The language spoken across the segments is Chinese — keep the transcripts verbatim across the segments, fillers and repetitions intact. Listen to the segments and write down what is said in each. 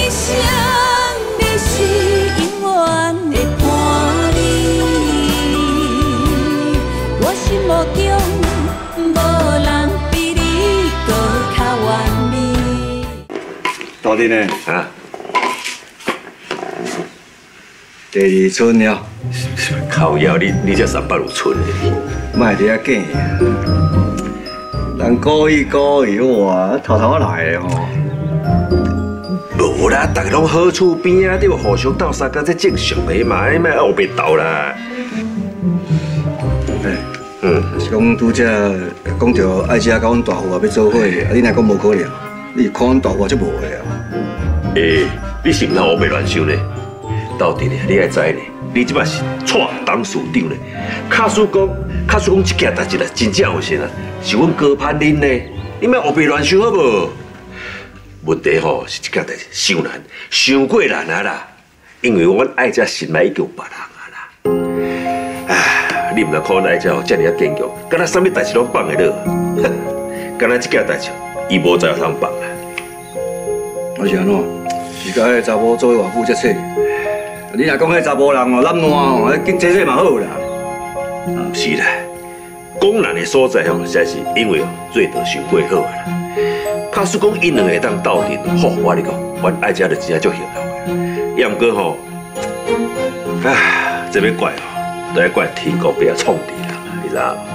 生，你是永远的伴侣。我心目中无人比你搁较完美。 到底呢？ 啊， 第二春了， 靠腰，你你这三百有寸的， 莫伫遐假啊！人故意故意我偷偷来的吼。 无啦，大家拢好厝边啊，你要互相斗相共，这正常的嘛，你莫后边斗啦。 哎， 嗯， 是讲拄则讲到爱姐甲阮大父啊要做伙，啊你若讲无可能，你看阮大父就无的啊。 诶，你是毋通胡白乱想呢？到底呢，你爱知呢，你即摆是蔡董事长呢。卡叔讲，卡叔讲这件代志啦，真正有神啊，是阮高攀恁呢。你莫胡白乱想好无？问题吼是这件代志伤难，伤过难啊啦。因为阮爱姐心内已经有别人啊啦。啊，你毋通看阮爱姐吼，遮尔啊坚强，敢若啥物代志拢放会落，哼，敢若这件代志，伊无在有通放啊。 我是安怎？是甲迄个查某做伙偌久才切。你若讲迄查某人哦懒惰哦，紧切切嘛好啦。 毋是啦，讲人的所在吼，实在是因为做得伤过好啊啦。假使讲因两个当斗阵，吼，我跟你讲，阮爱姐就真正足幸福的。要毋过吼，啊，这要怪吼，都要怪天公不要创地人啊，你知道吗？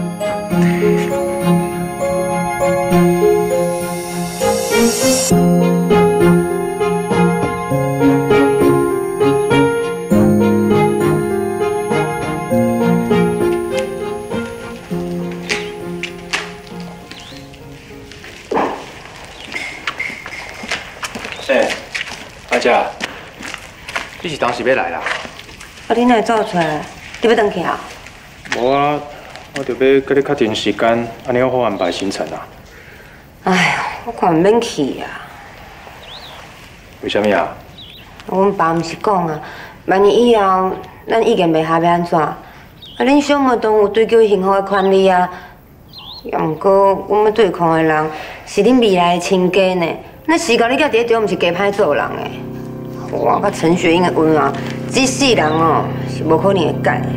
哎，阿姐，你是当时要来啦？ 啊，你哪会走出来？你要回去啊？ 无啊，我着要跟你确定时间，安尼好安排行程啊。 哎呀，我看唔免去啊。 为什么啊？ 阮爸毋是讲啊，万一以后咱意见袂合要安怎？啊，恁小妹都有追求幸福的权利啊。也毋过，阮要对抗的人是恁未来的亲家呢。那时到你叫伫中，毋是加歹做人的。我甲陈雪英的恩啊，这世人哦是无可能会改的。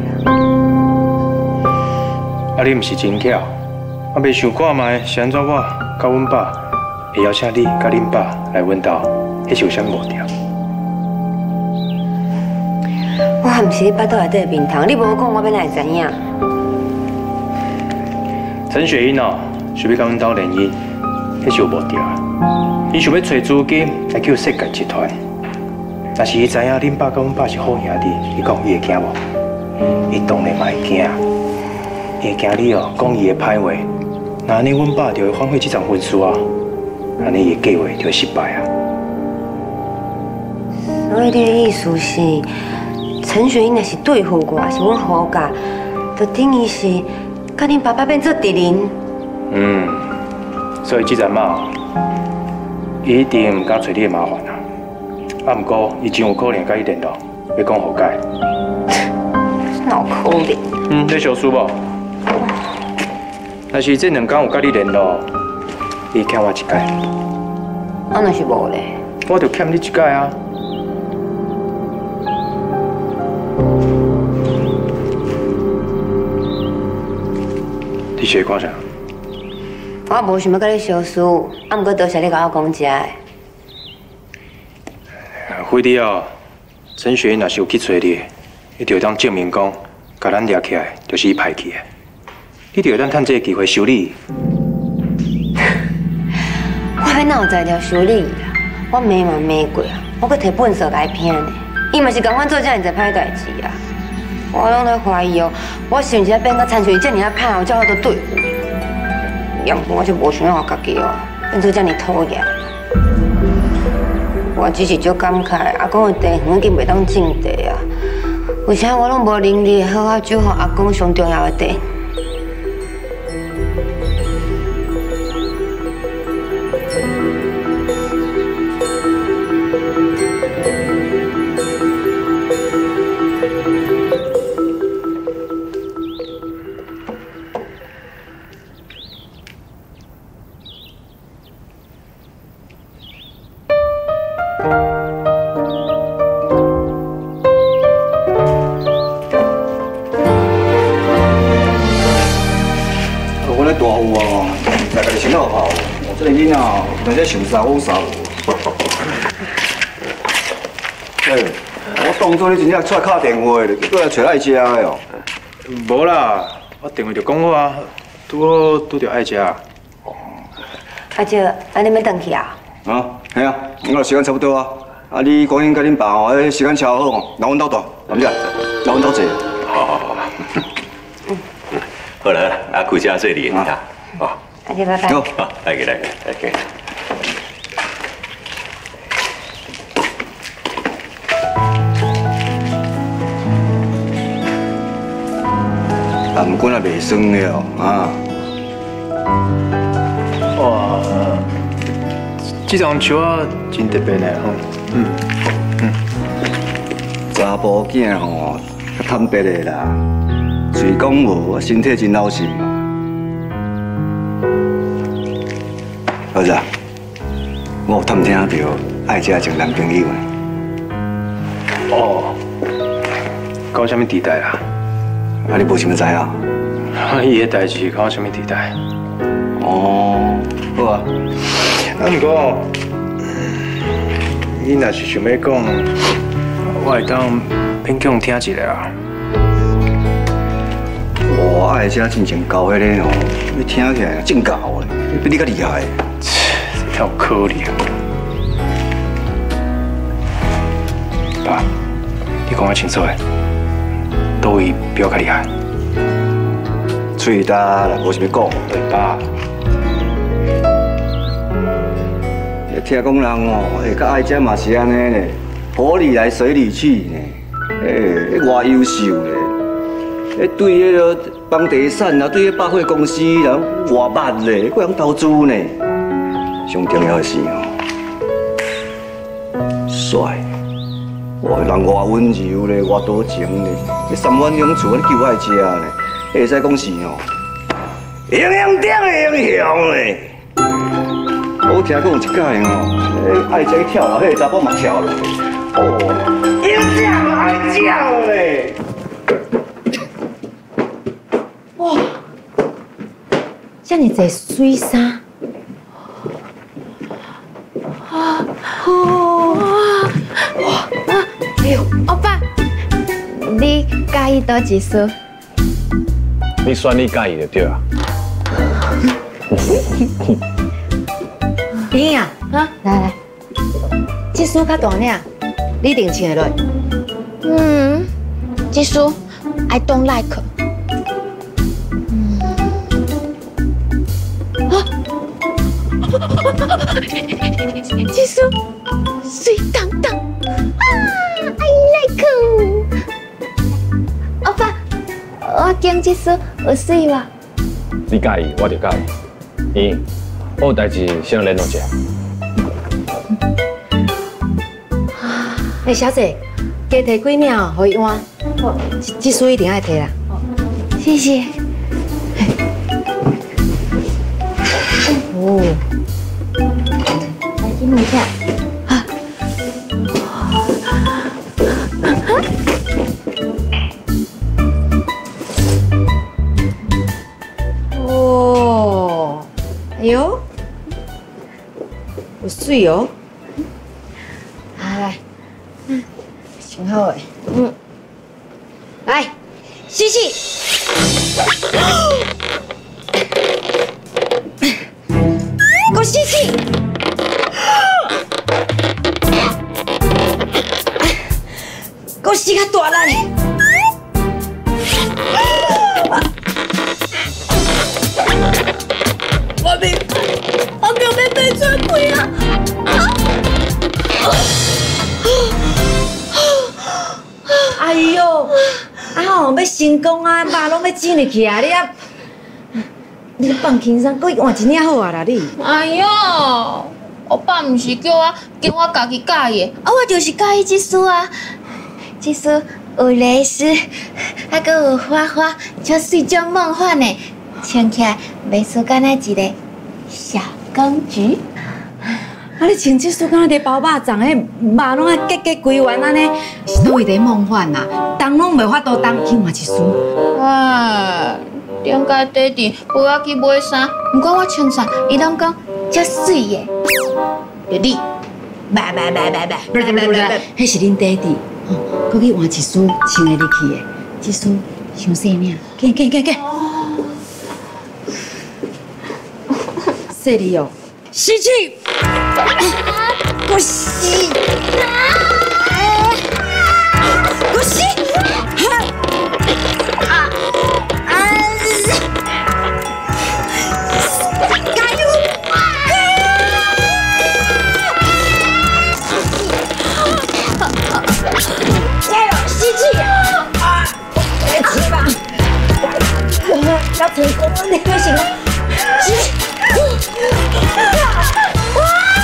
啊，你毋是真巧，啊，袂想看卖是安怎我甲阮爸会邀请你甲恁爸来阮家，迄是有啥目的？ 我还毋是你巴肚内底的面汤，你无讲我要哪会知影？ 陈雪英哦，想要甲阮家联姻，迄是有目的啊。伊想要找资金来救世界集团。若是伊知影恁爸甲阮爸是好兄弟，你讲伊会惊无？伊当然嘛会惊，伊会惊你哦讲伊的歹话。那安尼阮爸就会反悔这场婚事啊，安尼伊的计划就会失败啊。 所以你的意思是，陈雪英若是对付我，是阮好家，就等于是甲恁爸爸变做敌人。 嗯，所以这阵嘛，伊一定唔敢找你的麻烦啊。啊，不过伊真有可能甲你联络，要讲和解。 哪有可能？ 嗯，你小输无？若是这两天有甲你联络，你欠我一届。 啊，若是无咧， 我就欠你一届啊。你是看啥？ 我无想要甲你相输，啊，毋过多谢你甲我讲遮的。 辉弟哦，陈雪英若是有去找你，你就当证明讲，甲咱抓起来就是伊派去的。你就当趁这个机会修理。 我要哪有才调修理啦？我骂嘛骂过啊，我搁摕本色来骗呢。伊嘛是共阮做遮尔侪歹代志啊。我拢在怀疑哦，我是毋是要变甲陈雪英遮尔啊歹，才好都对付。要毋过我就无想要我家己哦，变做遮尔讨厌。我只是足感慨，阿公的地远已经袂当种地啊，为啥我拢无能力好好守护阿公上重要的地？ 人家想杀我杀我。哎，我当作你真正出来敲电话咧，结果来找爱食的哦。 无啦，我电话就讲好啊，拄好拄着爱食。 阿姐，安尼要回去啊？ 啊，系啊，我时间差不多啊。啊，你赶紧甲恁爸哦，迄时间敲好哦，来阮兜住，男仔，来阮兜坐。 好好好。嗯，好了好了，啊，开车做你哈。哦。 阿姐，拜拜。 好， 好，来个来个来个。 南军也袂酸的哦，啊。 哇，这张树啊，真特别呢，吼。嗯嗯。 查甫囝吼，较坦白的啦，嘴讲无，身体真老实嘛。儿子，我有探听到爱姐一个男朋友呢。 哦，搞什么地带啊？ 啊，你无想要知啊？ 伊个代志搞什么地带？ 哦，好啊。 啊，不过，你若是想要讲，我会当勉强听一下啊。 我爱姐真正教迄个哦，你听起来真教的，比你较厉害。 这有可能。爸，你讲我清楚诶，倒位比我较厉害？ 嘴大啦，无想要讲。 对爸。 听讲人哦，哎，甲爱姐嘛是安尼呢，火里来水里去呢，哎，偌优秀呢，哎，对迄个房地产啊，对迄百货公司人偌捌咧，佫通投资呢。上重要的是哦，帅，哇，人偌温柔咧，偌多情咧，这三碗两厝，你救爱姐呢，会使讲是哦，英雄顶的英雄咧。我听讲有一届哦，爱姐跳楼，迄个查甫嘛跳落，哦，英将爱将咧。 哇，这么多水衫，啊哦哇哇！哎呦，欧巴，你介意倒一束？ 你选你介意就对啊。 英啊，啊，来来，这束较大领，你一定穿得落。 嗯，这束 I don't like。嗯。啊！这束水当当啊 ，I like。欧巴，我拣这束有水无？ 你介意，我就介意。咦？我有代志先联络一下。 哎，小姐，加提几领哦，互伊换。好，这束一定爱提啦。 谢谢。 哦， 来，给你看。 哦，哎呦，有水哦。来来，嗯，挺好诶。嗯，来，吸气。给我吸气。给我吸较大力。我命，我命要被吹开啊！哎呦，啊吼，要成功啊，肉拢要挤入去啊！你啊，你放轻松，搁换一领好啊啦你。 哎呦，我爸唔是叫我叫我家己介意，啊，我就是介意这束啊，这束有蕾丝，还佮有花花，足水足梦幻的，穿起来袂输敢那一个小公主。 啊！你穿这束敢若伫包肉粽，迄肉拢啊结结规圆安尼，是倒位伫梦幻啦，动拢袂法度动去换一束。 啊，顶届爹地陪我去买衫，不过我穿上，伊拢讲足水的。 就你，拜拜拜拜拜拜拜拜拜，迄是恁爹地，吼，佮去换一束穿个入去的，这束伤细领，给给给给，细哩哦，吸气，我吸，我吸，啊啊！ 要成功了，你不行了！哇！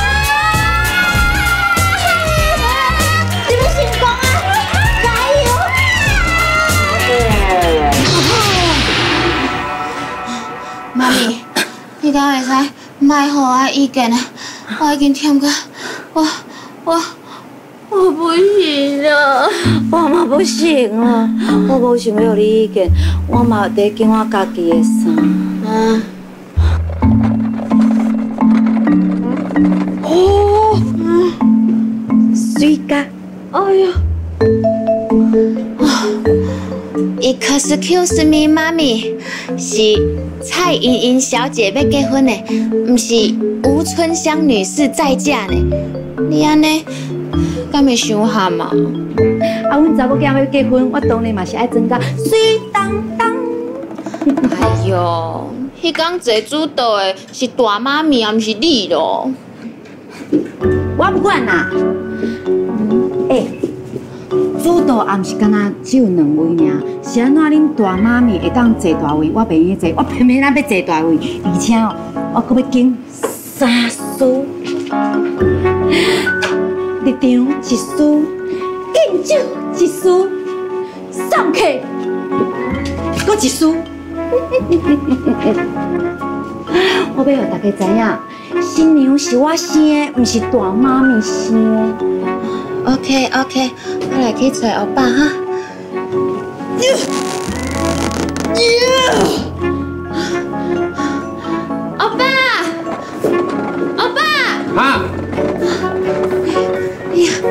你不成功啊！加油！ 妈咪，你敢会使卖给我意见啊？我已经忝到，我我我不行了。 我嘛不行啊！我无想要你意见，我嘛得紧我家己的衫。啊！哦，水咖，哎呀！ Excuse me， 妈咪，是蔡莹莹小姐要结婚的，不是吴春香女士再嫁呢。你安尼，敢会伤喊嘛？ 啊，阮查某囝要结婚，我当然嘛是爱装甲水当当。 哎呦，迄天坐主导的是大妈咪，啊，毋是你咯。 我不管啦。哎、欸。 主导也毋是干那只有两位尔，是安怎恁大妈咪会当坐大位，我袂愿意坐，我偏偏咱要坐大位，而且哦，我阁要敬三输，入场一输，敬酒一输，送客阁一输。我要互大家知影，新娘是我生的，毋是大妈咪生的。 OK OK， 我来去找欧巴哈。欧巴，欧巴。 啊。 哎呀。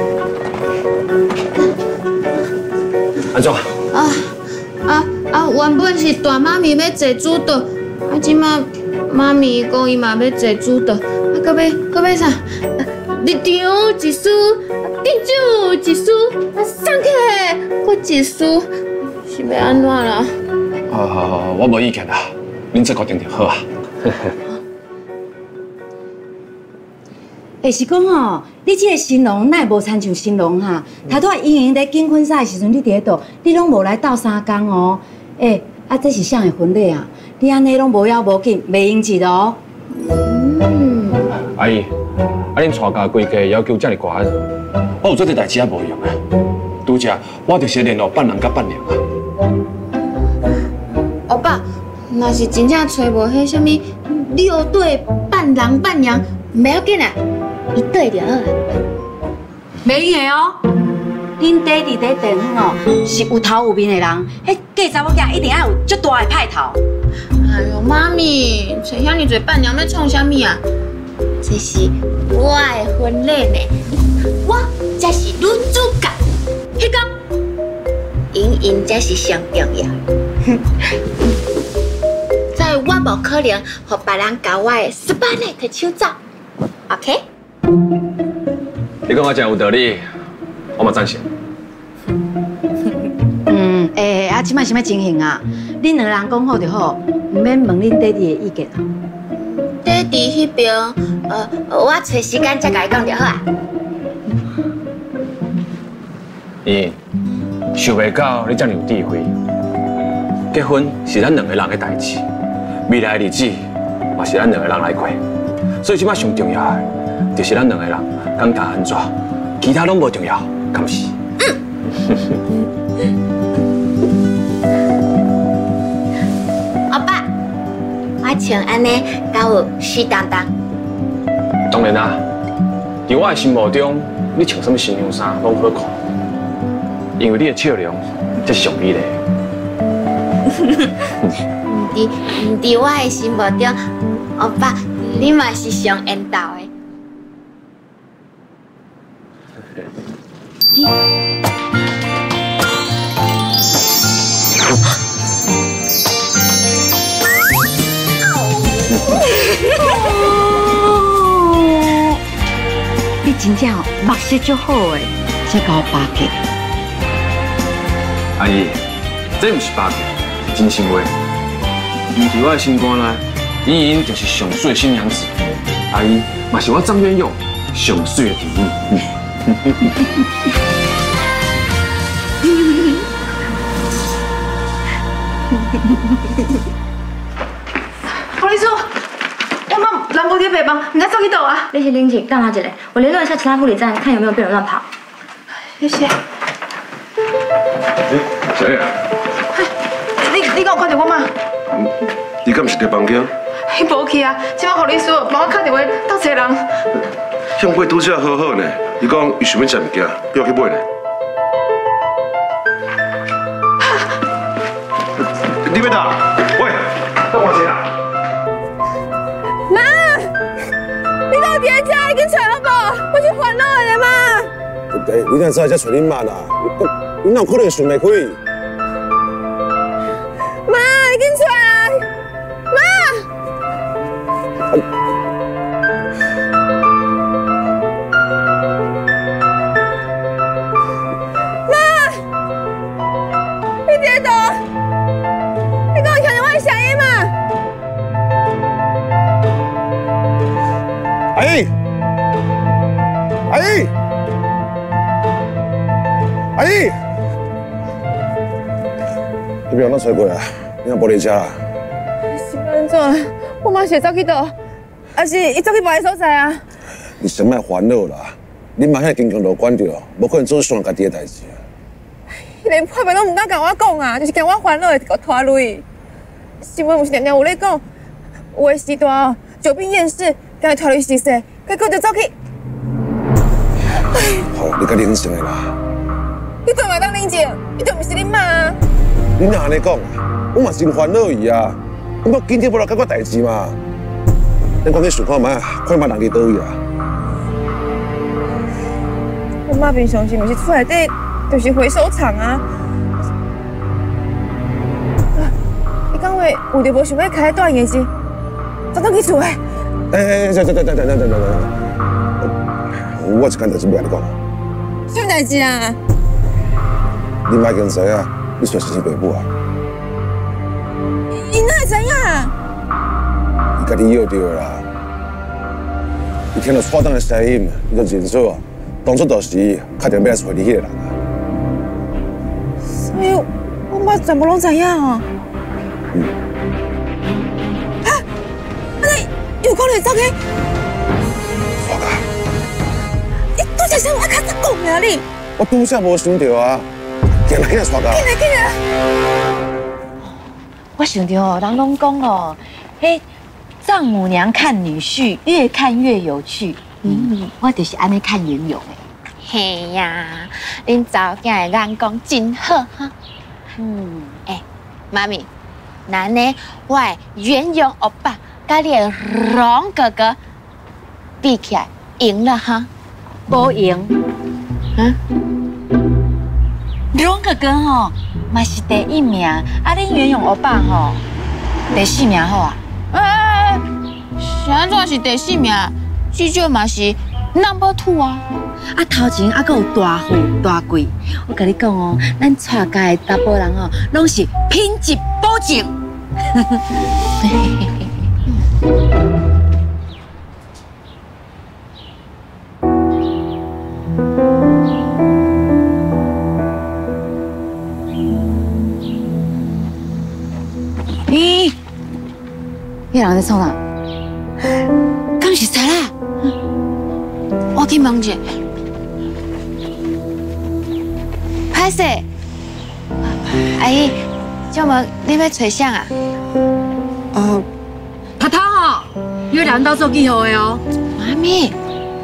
安怎？ 啊啊啊！原本是大妈咪要坐主导，啊，即马妈咪讲伊嘛要坐主导，啊，搁要搁要啥？入场一输。 敬酒一输，啊，送客搁一输，是要安怎啦？ 好好好，我无意见啦，恁这决定就好啊。 哎，是讲吼，你这个新郎哪会无参像新郎哈？头拄莹莹在订婚纱的时阵，你伫咧倒，你拢无来斗三工哦。哎，啊，这是啥的婚礼啊？你安尼拢无要无紧，袂应节哦。 嗯。 阿姨，啊，恁全家规家要求这么高啊？ 我有做这代志也无用啊！拄则我就是联络伴郎甲伴娘啊。 欧巴，若是真正找无迄什么六对伴郎伴娘，唔要紧啊，一对就好啊。 袂用的哦，恁爹伫在电影哦是有头有面的人，迄嫁查某囝一定要有足大的派头。 哎呦，妈咪，找遐尼侪伴娘要创啥物啊？这是我的婚礼呢。 我才是女主角，迄讲莹莹才是上重要。所以我无可能互别人搞我的 S P A Night 手照 ，OK？ 你讲我真有道理，我嘛赞成。 嗯，诶、欸，啊，即摆想要情形啊？恁两个人讲好就好，唔免问恁爹哋的意见啊。 爹哋迄边，呃，我找时间再甲伊讲就好啊。 伊想袂到你这么有智慧。结婚是咱两个人的代志，未来的日子嘛是咱两个人来过。所以即摆上重要的，就是咱两个人感觉安怎，其他拢无重要，敢是？ 阿爸，我穿安尼敢有水当当？ 当然啦，在我的心目中，你穿什么新娘衫拢好看。 因为你的笑容，才是上美丽。 唔伫唔伫我的心目中，欧巴，你嘛是上缘投的。 你真正目色足好诶，才甲我巴结。 阿姨，这不是巴结，是真心话。伊伫我的心肝内，莹莹就是上水的新娘子。阿姨嘛是我张元勇上水的弟弟。 何律师，我们兰博街北帮，你在走去倒啊？ 那些林警，干嘛进来？我联络一下其他护理站，看有没有被人乱跑。 谢谢。 哎，小叶， 你你敢有看到我吗？ 你敢不是在房间？ 伊无去啊，即摆何律师帮我打电话到找人。 向过拄则好好呢，伊讲伊想要食物件，要去买呢。你要哪？喂，等我一下。 妈，你到底在家已经找好不？我去烦恼的妈。 对，你哪知道在找恁妈啦？你哪有可能想袂开？ 妈，已经出来。妈。妈，你在倒？你跟我看见我的声音吗？ 阿姨，阿姨，阿姨，你不要那吹过啊！你若无在家啦。 是安怎？我妈是走去倒，还是伊走去别个所在啊？ 你先莫烦恼啦，恁妈遐坚强乐观着，无可能做伤家己的代志啊。 连破病都唔敢甲我讲啊，就是惊我烦恼会给拖累。新闻不是常常有咧讲，有的时段哦，久病厌世，惊伊拖累死世，结果就走去。 好，你较冷静的啦。 你做嘛当冷静？你就唔是恁妈啊？ 你哪安尼讲啊？我嘛真烦恼伊啊！我要紧张要来解决代志嘛。咱赶紧想看卖，看卖人伫倒位啊！ 我妈平常时就是厝内底就是回收厂啊。你讲话有着无想要开大夜市，早早去厝诶。 哎哎，等等等等等等等等，我有一件代志要甲你讲。 什么代志啊？ 你妈已经知影，你算是是爸母啊。 伊哪会知影？ 伊家己晓着啦。伊听到错当的声音，伊就认错，当初就是确定要来找你迄个人啊。 所以我妈全部拢知影哦。 嗯。 哈，安尼有可能走去？ 错啊！ 你拄则想我较早讲的啊你？ 我拄则无想到啊，今日今日错啊！ 紧来紧来！ 我想着哦，人拢讲哦，嘿，丈母娘看女婿越看越有趣。嗯，我就是安尼看袁勇的。 嘿呀，恁查某囝的眼光真好哈。 嗯， 哎，妈咪，那呢，我的袁勇欧巴甲你的荣哥哥比起来赢了哈？ 无赢。 嗯？ 荣哥哥吼，嘛是第一名，啊，恁袁勇欧巴吼，第四名好啊。 哎，是安怎是第四名？至少嘛是 number two 啊！ 啊，头前啊，阁有大富大贵。我甲你讲哦，咱蔡家的查甫人哦，拢是品质保证。咦，迄人在创啥？敢是谁啦？ 我去问者。歹势，阿姨，叫么你要找啥啊？ 哦，头头吼，约人到做记号的哦。 妈咪，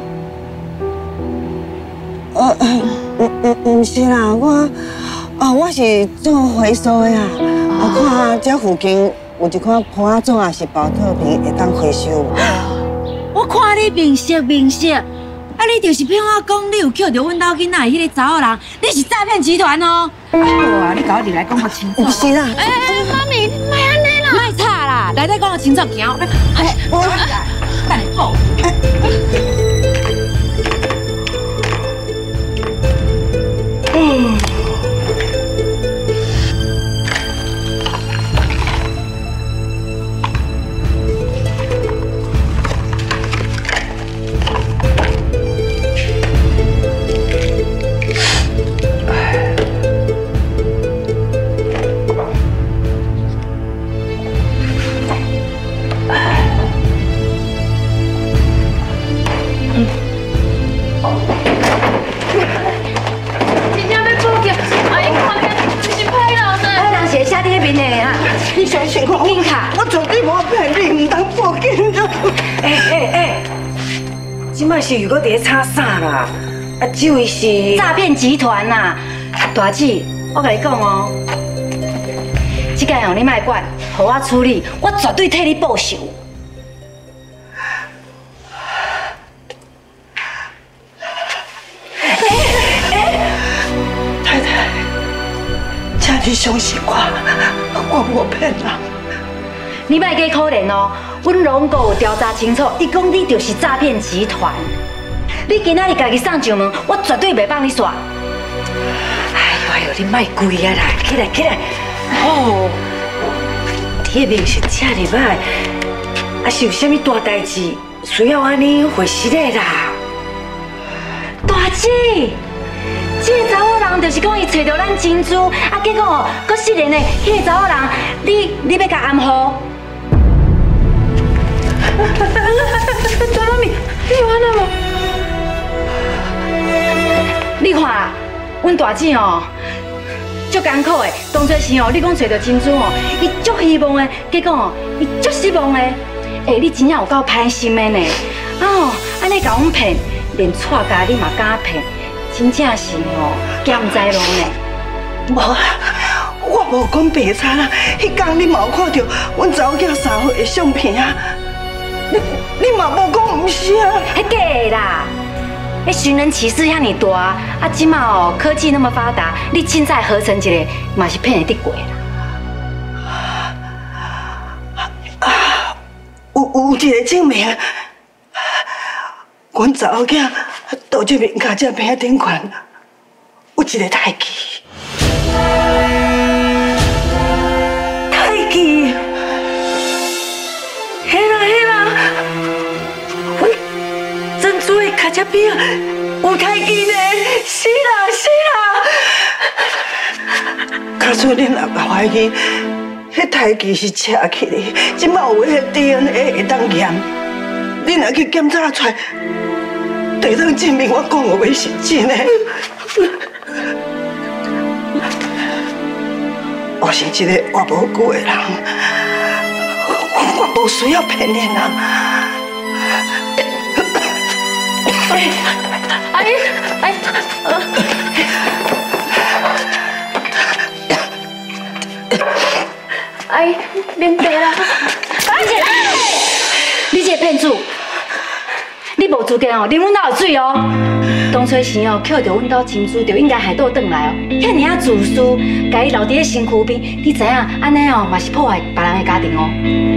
呃，唔唔唔是啦，我哦我是做回收的啦。我看这附近有一款破仔种也是保特瓶，会当回收。 我看你面色面色， 啊，你就是骗我讲你有捡到阮兜囡仔迄个查某人，你是诈骗集团哦！好啊，你甲我入来讲个清楚。 不是啦， 哎哎，妈咪，莫安尼啦， 莫吵啦，来来讲个清楚，行。哎，我等你报。嗯。 你相信我，我绝对无骗你，唔通报警的。 哎哎哎，即摆是又搁伫咧吵啥啦？啊，这位是诈骗集团呐！大姐，我甲你讲哦，这件哦你莫管，互我处理，我绝对替你报仇。 太太，请你相信我，我无骗人。 你莫加可怜哦，阮龙哥有调查清楚，伊讲你就是诈骗集团。你今仔日家己送上门，我绝对袂放你煞。 哎呦哎呦，你莫跪啊啦，起来起来。哦，你的面色这么歹，啊是有啥物大代志需要安尼回事的啦？ 大姐，这个查某人就是讲伊找到咱珍珠，啊结果哦，搁失联的迄个查某人，你你要甲暗号？张妈咪，你有安那无？你看啦，阮大姐哦，足艰苦的，当初是哦，你讲找到珍珠哦，伊足希望的，结果哦，伊足失望的。哎，你真正有够歹心的呢！啊哦，安尼甲阮骗，连娶家你嘛敢骗，真正是哦，咸在路呢。 无啦，我无讲白差啦。迄天你嘛有看到阮查某囝三岁的相片啊？你你嘛无讲毋是啊？ 迄假的啦！迄寻人启事遐尼大，啊，即马哦科技那么发达，你凊彩合成一个，嘛是骗得得过啦。 啊，有有一个证明，阮查某囝倒这面甲这边顶款有一个胎记。胎记？嘿啦嘿啦，阮珍珠的脚趾边有胎记呢，是啦是啦。假使恁若怀疑，迄胎记是扯起的，即摆有迄 D N A 会当验，恁若去检查出来，就当证明我讲的话是真的。我是一个活无久的人，我无需要骗人啊！ 哎，阿姨，哎，阿姨，免茶啦！ 阿姐，你这个骗子，你无资格哦，啉阮兜的水哦。当初是哦，捡到阮兜珍珠，就应该海倒转来哦。遐尔啊自私，家己留伫咧身躯边，你知影安尼哦，嘛是破坏别人的家庭哦。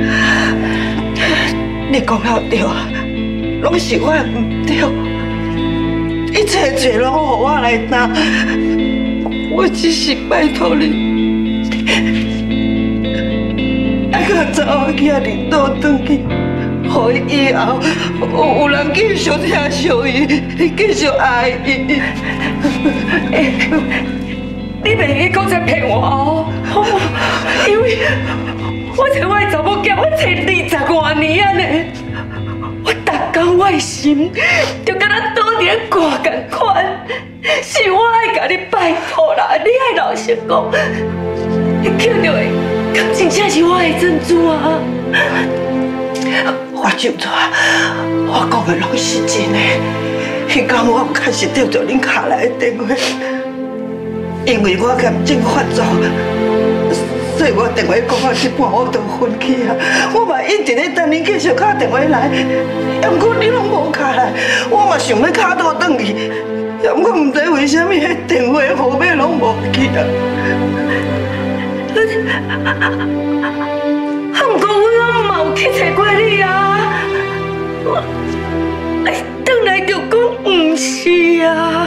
你讲了对啊，拢是我的唔对，一切罪拢互我来担。我只是拜托你，爱甲查某囝领导转去。互伊以后有有人继续疼惜伊，继续爱伊。 你袂去讲再骗我哦，因为我找我的查某囝，我找二十多年啊呢，我逐工我的心就敢若倒伫咧挂共款，是我爱甲你拜托啦，你爱老实讲，你捡到的，敢真正是我的珍珠啊！ 我就错，我讲的拢是真的。迄天我有确实得到恁卡来的电话，因为我嫌政发作， 所以我电话讲啊，一半我就分去啊。我嘛一直咧等你继续打电话来，不过你拢无卡来，我嘛想要卡倒转去，不过唔知为什么迄电话号码拢无去啊。啊，不过我嘛有去找过你啊，我哎，转来就讲唔是啊。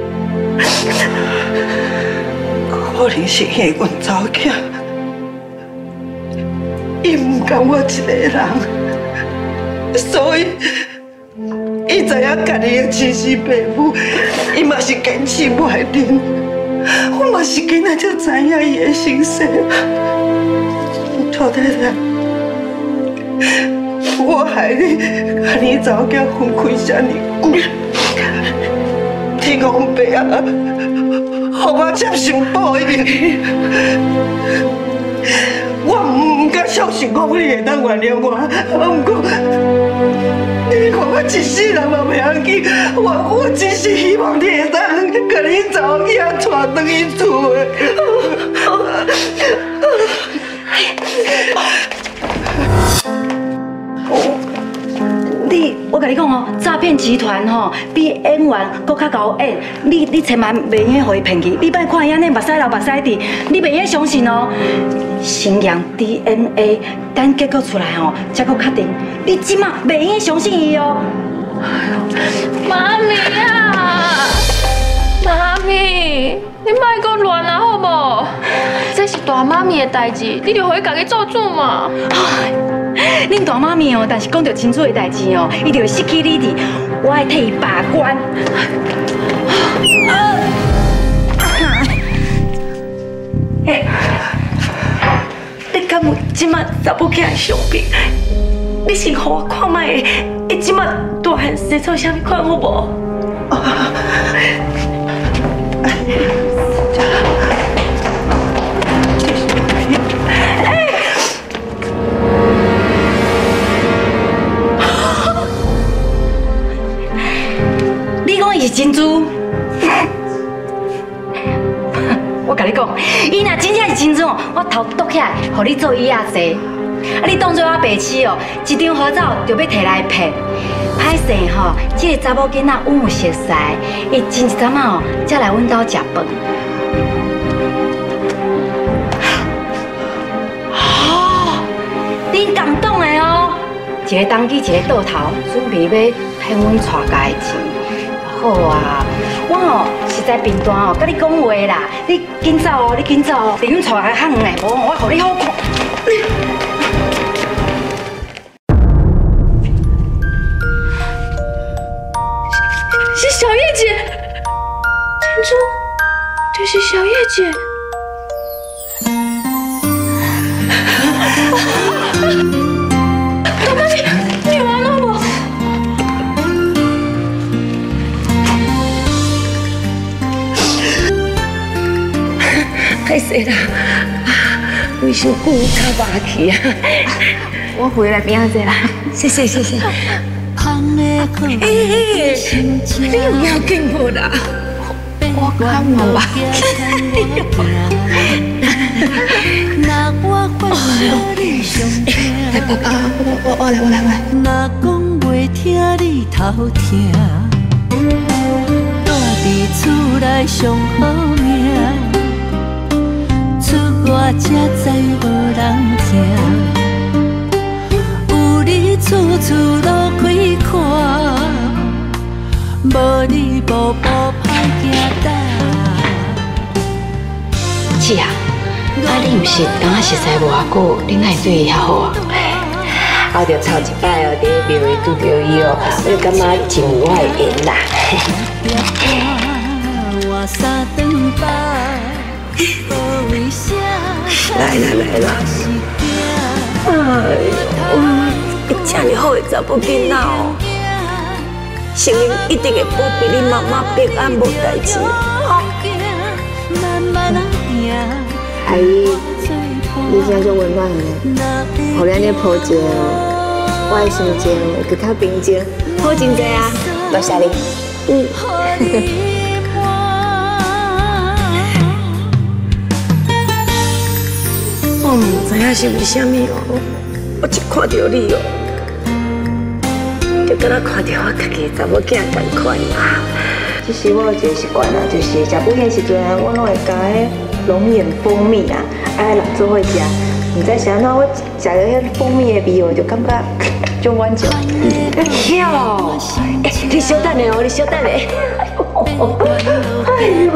可能是因为阮查某囝，伊唔甘我一个人，所以伊知影家己的亲生爸母，伊嘛是坚持不爱认。我嘛是今仔才知影伊的心声。曹太太，我害你，甲你查某囝分开遮尼久，天公伯啊！ 互我接受报应，我唔敢相信讲你会当原谅我。不过，你看我一世人嘛袂要紧，我我只是希望你会当甲你查某囝带回去厝的。 你，我跟你讲哦，诈骗集团吼比演员搁较高演，你你千万袂用互伊骗去，你别看伊安尼目屎流目屎滴，你袂用相信哦。先验 D N A， 等结果出来吼，才搁确定。你即马袂用相信伊哦。 妈咪啊，妈咪，你莫搁乱啊，好无？这是大妈咪的代志，你就互伊家己做主嘛。 恁大妈咪哦，但是讲到清楚的代志哦，伊就会失去理智，我会替伊把关。哎，你敢有即马查某囝的相片？你先互我看卖个，伊即马大汉生出啥物款好无？是珍珠，我甲你讲，伊若真正是珍珠哦，我头剁起来，互你做椅仔坐。啊，你当作我白痴哦，一张合照就要摕来骗。歹势吼，这个查某囡仔阮有熟识，伊前一阵仔哦，才来阮兜食饭。哦，恁共党的哦，一个当机，一个倒头，准备要骗阮娶家的钱。 好啊，我哦是在平端哦，甲你讲话啦，你紧走哦，你紧走哦，离阮厝还较远嘞，无我互你好看。 是小叶姐，珍珠，这是小叶姐。大妈咪，你完了我。 歹势啦，为伤久较麻去啊！ 我回来边仔坐啦，谢谢谢谢。哎哎，你有要紧无啦？我看嘛吧。来爸爸，我我我来我来我来。若讲袂听你头听，住伫厝内上好命。 我才知无人听，有你处处路开阔，无你步步歹行踏。 姐啊，啊你毋是刚刚熟识无偌久，你哪会对伊遐好啊？ 后着吵一摆哦，伫庙里拄着伊哦，我就感觉真有我的缘啦。来啦来啦！哎呦，这么好的查某囡仔哦，声音一定会保庇你妈妈平安无代志。阿姨，你现在就温暖了，互咱咧抱一个，我的心情会更较平静，好真济啊！多谢你。嗯。 影是为虾米哦？我一看到你哦，就敢若看到我家己查某囝同款啊。 其实我有一个习惯啊，就是食午宴时阵，我拢会加迄龙眼蜂蜜啊，爱人做伙食。唔知是安怎，我食到迄蜂蜜的味哦，就感觉足满足。 哟，哎，你稍等下哦，你稍等下。哎呦，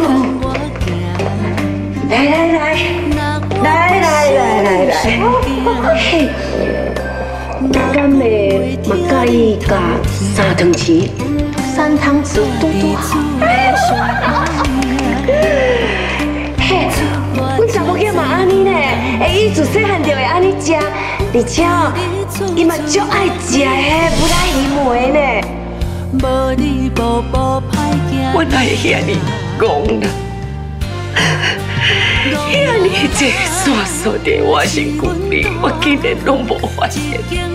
来来来，来来来来来，嘿，敢会嘛介意加三汤匙？三汤匙拄拄好。嘿，阮查某囝嘛安尼呢，会伊自细汉就会安尼食，而且哦，伊嘛足爱食迄不拉鱼糜呢。我哪会遐尼讲啦？遐尼一个线索在我身躯里，我竟然拢无发现。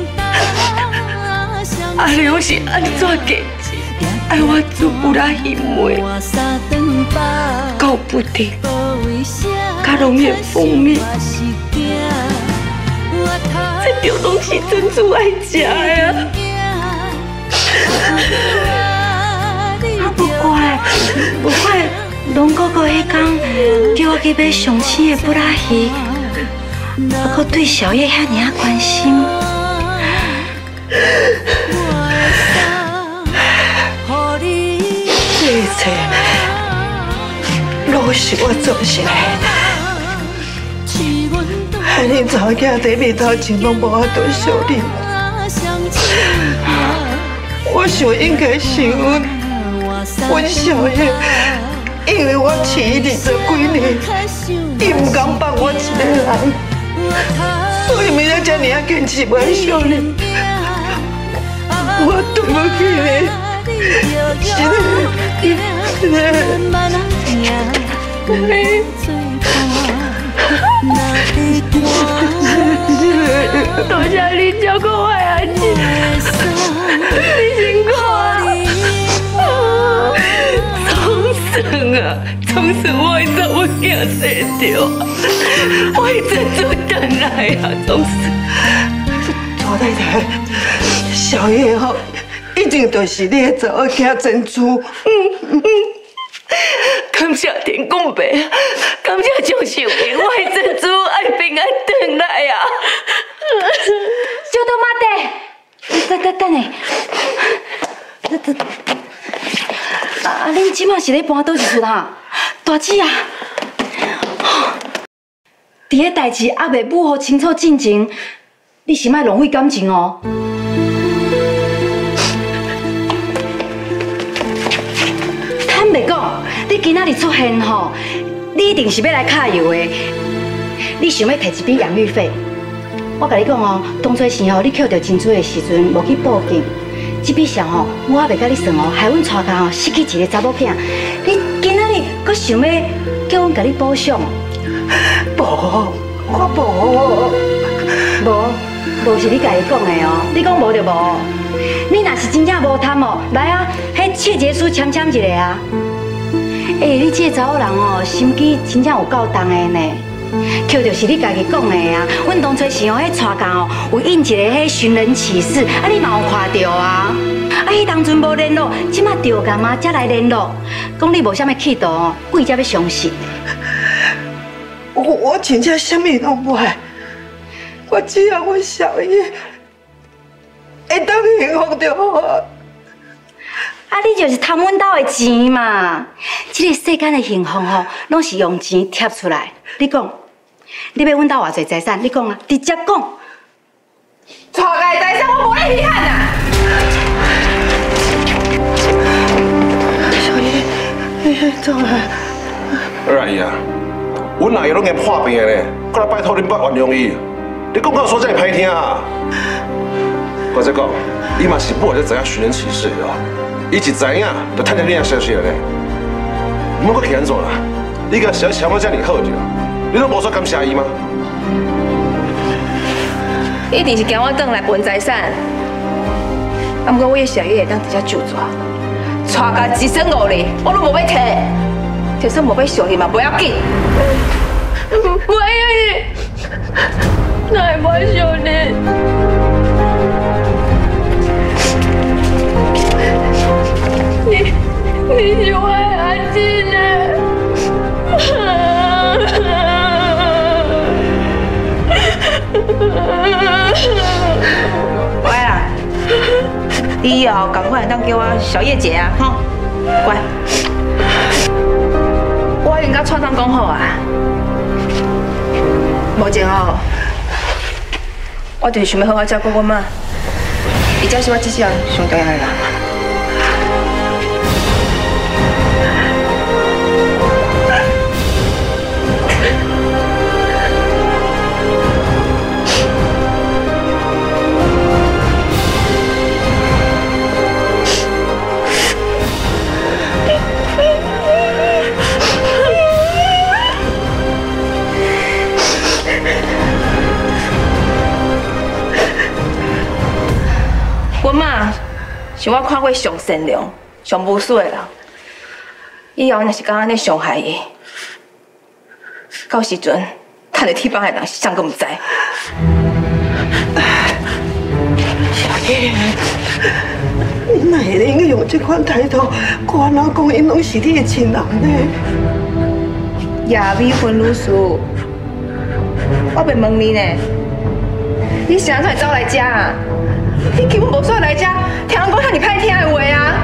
阿良是安怎坚持爱我做不拉鱼糜？搞不定，甲龙眼蜂蜜，这着拢是珍珠爱食的啊！啊，不怪，不怪，龙哥哥迄天叫我去买上青的不拉鱼，还佫对小叶遐尔啊关心。这一切拢是我做出来的。害恁查某囝在面头前拢无法度相认。我想应该是阮阮小叶，因为我饲伊二十几年，伊唔敢放我一个人，所以明仔遮尔啊坚持不爱相认。我对不起你，是的，多谢你照顾我阿姐，你辛苦啊！总算啊，总算我的查某囝生着，我的珍珠回来啊，总算。左太太，小叶吼，一定就是你的查某囝珍珠。嗯嗯。感谢天公伯，感谢蒋秀英，我的珍珠爱平安回来啊！ 小豆妈等，等等等下，等等。啊，恁即马是咧搬倒一厝哈？大姐啊，伫个代志还袂母好清楚进前，你是莫浪费感情哦。坦白讲，你今仔日出现吼，你一定是要来揩油的。你想要摕一笔养育费？我甲你讲哦，当初时候你捡到珍珠的时阵，无去报警。这笔账吼，我还袂甲你算哦，害阮全家吼失去一个查某囝。你今仔日阁想要叫阮甲你补偿？ 无，我无， 无，无是你家己讲的哦。你讲无就无。你若是真正无贪哦，来啊，迄切结书签签一个啊。哎，你这个查某人哦，心机真正有够重的呢。扣就是你家己讲的啊！阮当初是用迄带工哦，有印一个迄寻人启事，啊你嘛有看到啊？啊，迄当阵无联络，即马着干嘛才来联络？讲你无啥物企图哦，鬼才要相信。 我我真正啥物拢无爱，我只要我小叶会当幸福就好啊！ 啊，你就是贪阮兜的钱嘛！这个世间的幸福吼，拢是用钱贴出来。你讲，你要阮兜偌济财产？你讲啊，直接讲。 带家的财产我无咧稀罕啊！ 小叶，你怎啊？ 二阿姨啊，阮阿姨拢已经破病咧，搁来拜托恁爸原谅伊。你讲到说这歹听啊！我再讲，伊嘛是本来就知影寻人启事的哦。伊一知影就探听你的消息了咧。你莫搁去安怎啦？你甲小强我遮尔好着，你都无说感谢伊吗？ 一定是惊我转来分财产。啊，不过我的小叶会当直接就抓，带家一身五厘，我都无要摕，就算无要相信嘛，不要紧。 我爱你。 哪会买上呢？你你是我的阿金呢？ 乖啦，你以后赶快当叫我小叶姐啊，吼，乖。我已经甲蔡总讲好啊，目前哦，我就是想要好好照顾我妈，伊才是我这世人上重要的人。我妈是我看过上善良、上无私的人。以后若是敢安尼伤害伊，到时阵趁着铁棒的人是谁都唔知。 小叶，你哪会用用这款态度？我老公因拢是你的亲人呢。 亚美婚律师，我袂问你呢，你啥时阵走来遮啊？你根本无需要来遮，听人讲遐尼歹听的话啊！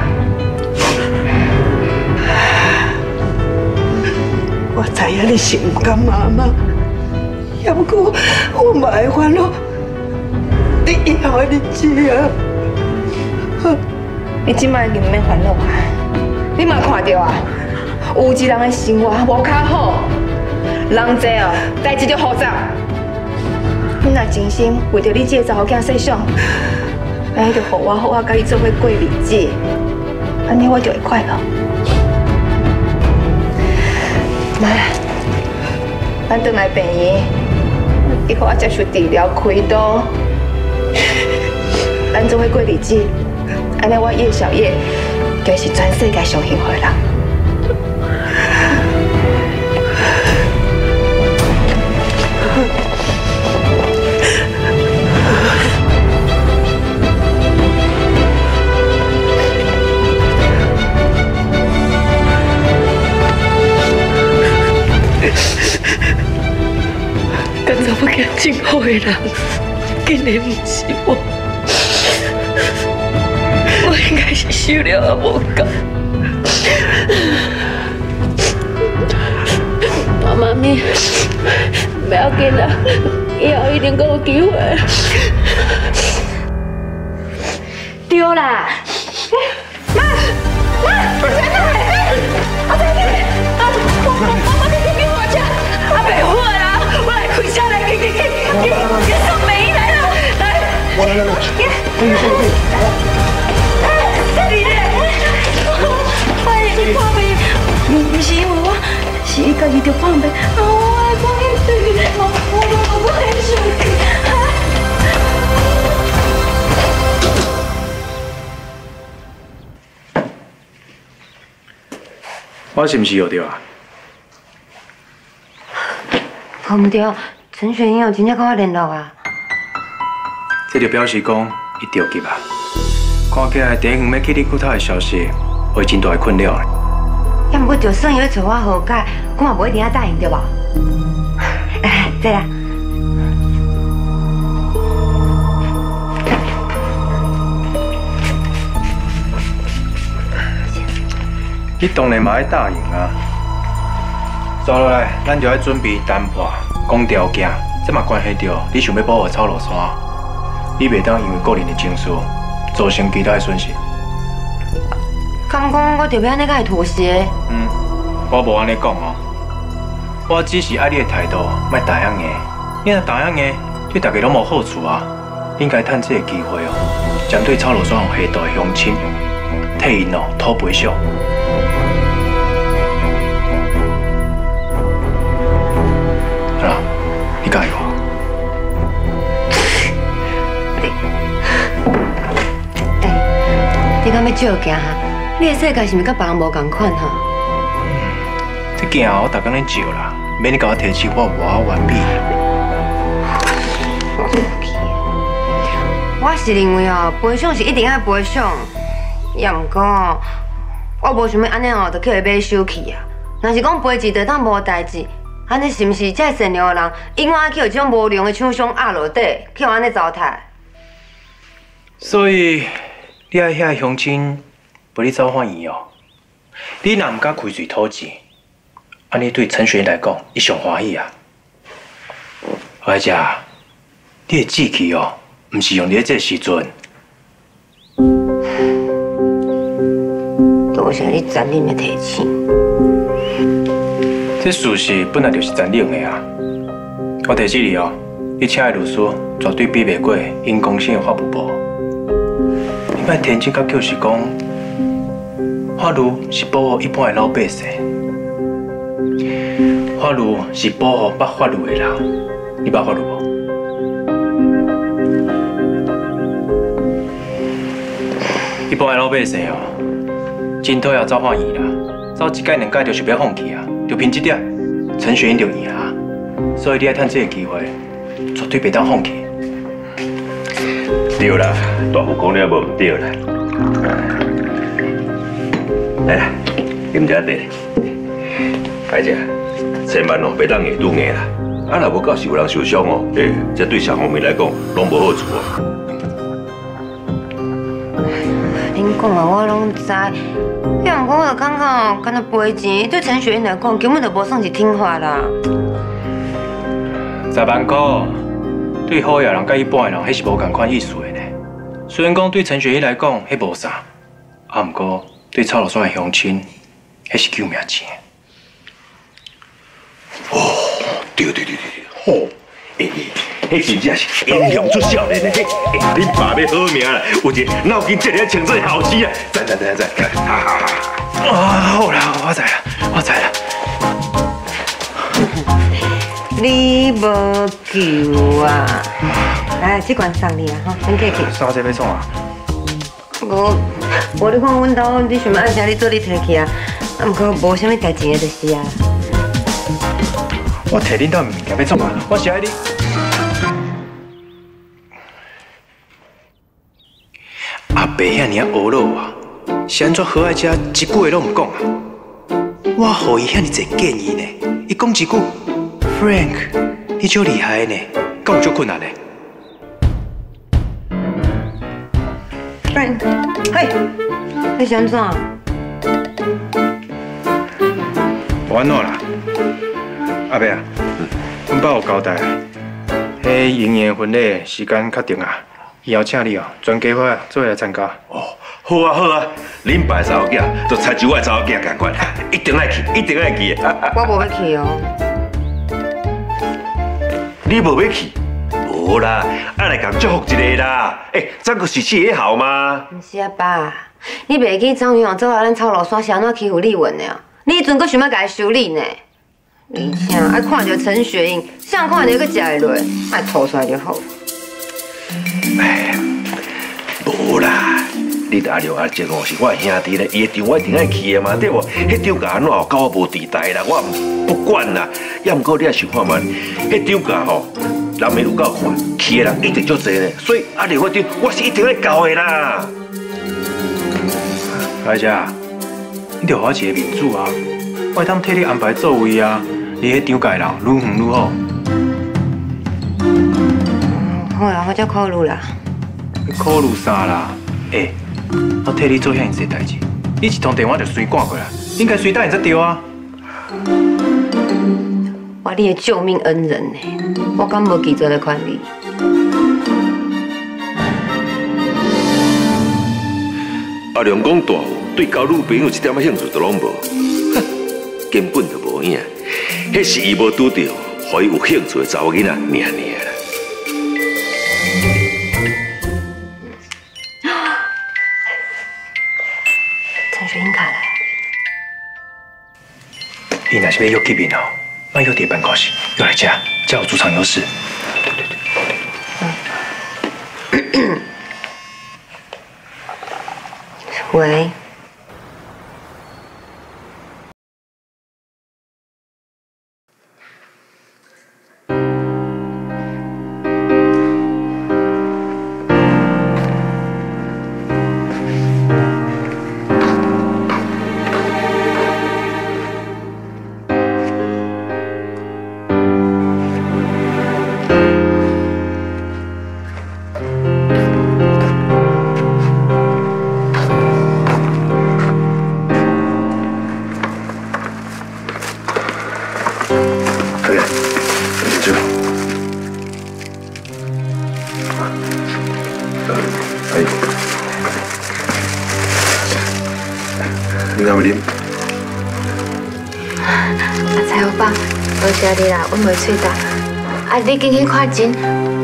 我知影你是唔甘妈妈，也不过我嘛会烦恼你以后的日子啊。 你即摆已经免烦恼啊！你嘛看到啊，有一人的生活无较好，人济哦，代志就复杂。你若真心为着你这个查某囝设想，安尼就互我好好甲你做伙过日子，安尼我就会快乐。妈，咱转来病院，你互我接受治疗开刀，咱做伙过日子，安尼我叶小叶就是全世界上幸福的人。 跟查某囝真好的人，竟然不是我。我应该是受了也无够。妈妈咪，不要紧啦，以后一定还有机会。 对啦，妈，妈，我在哪里？我在这里。啊，我我我你给我讲，啊，别火啦，我来开车来，给给给给给送梅来了，来。我来来来，可以可以可以，来了。哎，这里咧，哎，你看没？唔不是因为我，是伊家己着放病，啊，我爱放一对，我我我我很生气，啊。 我是毋是有着啊？ 好唔对，陈雪英有真正跟我联络啊。 这就表示讲伊着急啊！看起来第一远要去你骨头的消息，会真大的困扰。 要不过就算伊要找我和解，我嘛不一定要答应，对吧？对啦。 你当然嘛爱答应啊！接落来，咱就要准备谈判、讲条件，这嘛关系到你想要保护草鹿山，你袂当因为个人的情绪造成其他的损失。 敢讲我特别安尼甲伊妥协？ 嗯，我无安尼讲哦，我只是爱你的态度，莫大样硬。你若大样硬，对大家拢无好处啊！应该趁这个机会哦，针对草鹿山下道的乡亲，替因哦讨赔偿。好啦，你加油！ 你敢要照镜哈？你的世界是毋是甲别人无共款哈？ 这镜我逐工咧照啦，免你甲我提起我无好完美。 我是认为哦，陪相是一定爱陪相，也毋过哦，我无想要安尼哦，就叫伊买手去啊。若是讲陪钱就当无代志，安尼是毋是遮善良的人，永远去这种无良的厂商压落底，去安尼糟蹋？ 所以你爱遐乡亲陪你走欢喜哦。你若毋敢开嘴讨钱，安尼对陈雪来讲，伊上欢喜啊。而且，你的志气哦，毋是用你这时阵。 多谢你残忍的提醒。 这事实本来就是残忍的啊！我提示你哦，你请的律师绝对比袂过因公司的法务部。你莫天真甲就是讲，法律是保护一般的老百姓，法律是保护捌法律的人。你捌法律无？一般的老百姓哦，真讨厌走欢喜啦，走一届两届就是要放弃啊，就凭这点，陈雪英就赢啊。所以你爱趁这个机会，绝对袂当放弃。 对啦，大夫讲了无唔对啦。来啦，饮一下茶。大姐，千万哦，别当硬拄硬啦。啊，若无到时有人受伤哦，诶，这对小方面来讲，拢无好处啊。 恁讲啊，我拢知。要毋过我就感觉哦，干那赔钱对陈雪英来讲，根本就无算是听话啦。 十万块，对好野人甲一般的人，迄是无共款意思的呢。虽然讲对陈雪英来讲，迄无啥，啊，毋过对草落山的乡亲，迄是救命钱。 哦，对对对对，好，诶诶，迄真正是英雄出少年的，嘿，恁爸要好命啦，有一个脑筋这个称做后生啊，赞赞赞赞，哈哈哈！ 啊，好啦，我知啦，我知啦。 你无救啊！来，这罐送你啊，吼，先客气。 啥这要创啊？ 我，无你看阮兜，你想要按啥你做你摕去啊？啊，毋过无啥物代志的，就是啊。 我摕恁兜物件要创啊？我是爱你。阿伯遐尔恶老啊，是安怎好爱食一句话拢唔讲啊？我互伊遐尔侪建议呢，伊讲一句 ，Frank， 你足厉害呢，敢有足困难呢 ？Frank， 嘿，你是安怎？ 无安怎啦？阿伯啊，阮爸有交代，迄营业婚礼时间确定啊。以后请你哦，全家伙做来参加。 哦，好啊好啊，恁爸查某囝就亲像我查某囝同款，一定爱去，一定爱去。 我无要去哦。 你无要去？无啦，爱来共祝福一下啦。诶，咱个是四个好吗？ 毋是啊，爸，你袂记张云哦做来咱草路山是安怎欺负丽文的哦？你迄阵阁想要甲伊修理呢？而且爱看到陈雪英，想看到阁食会落，爱吐出来就好。 哎，无啦，你阿廖阿姐哦是我兄弟咧，伊的场我一定爱去的嘛，对无？迄场架安怎哦，甲我无地带啦，我不管啦。要毋过你也想看嘛，迄场架吼，人民有够看，去的人一定足侪咧，所以阿廖迄场我是一定爱到的啦。 大姐，你着互我一个面子啊，我会当替你安排座位啊，你迄场架人愈远愈好。 好啦，我才考虑啦。 你考虑啥啦？哎，我替你做遐尔济代志，你一通电话就随赶过来，应该随答应才对啊。 我你的救命恩人呢，我敢无记做咧款你？ 阿良讲大户对交女朋友一点仔兴趣都拢无，根本就无影。迄是伊无拄到，互伊有兴趣的查某囡仔，尔尔啦。 陈雪英卡来。 你若是要约见面哦，莫约伫办公室，约来遮，遮有主场优势。对对对。嗯。 喂。 可以，饮酒。阿姨，你敢要啉？ 阿财欧巴，多谢你啦，阮袂喙干。啊，你紧去看诊。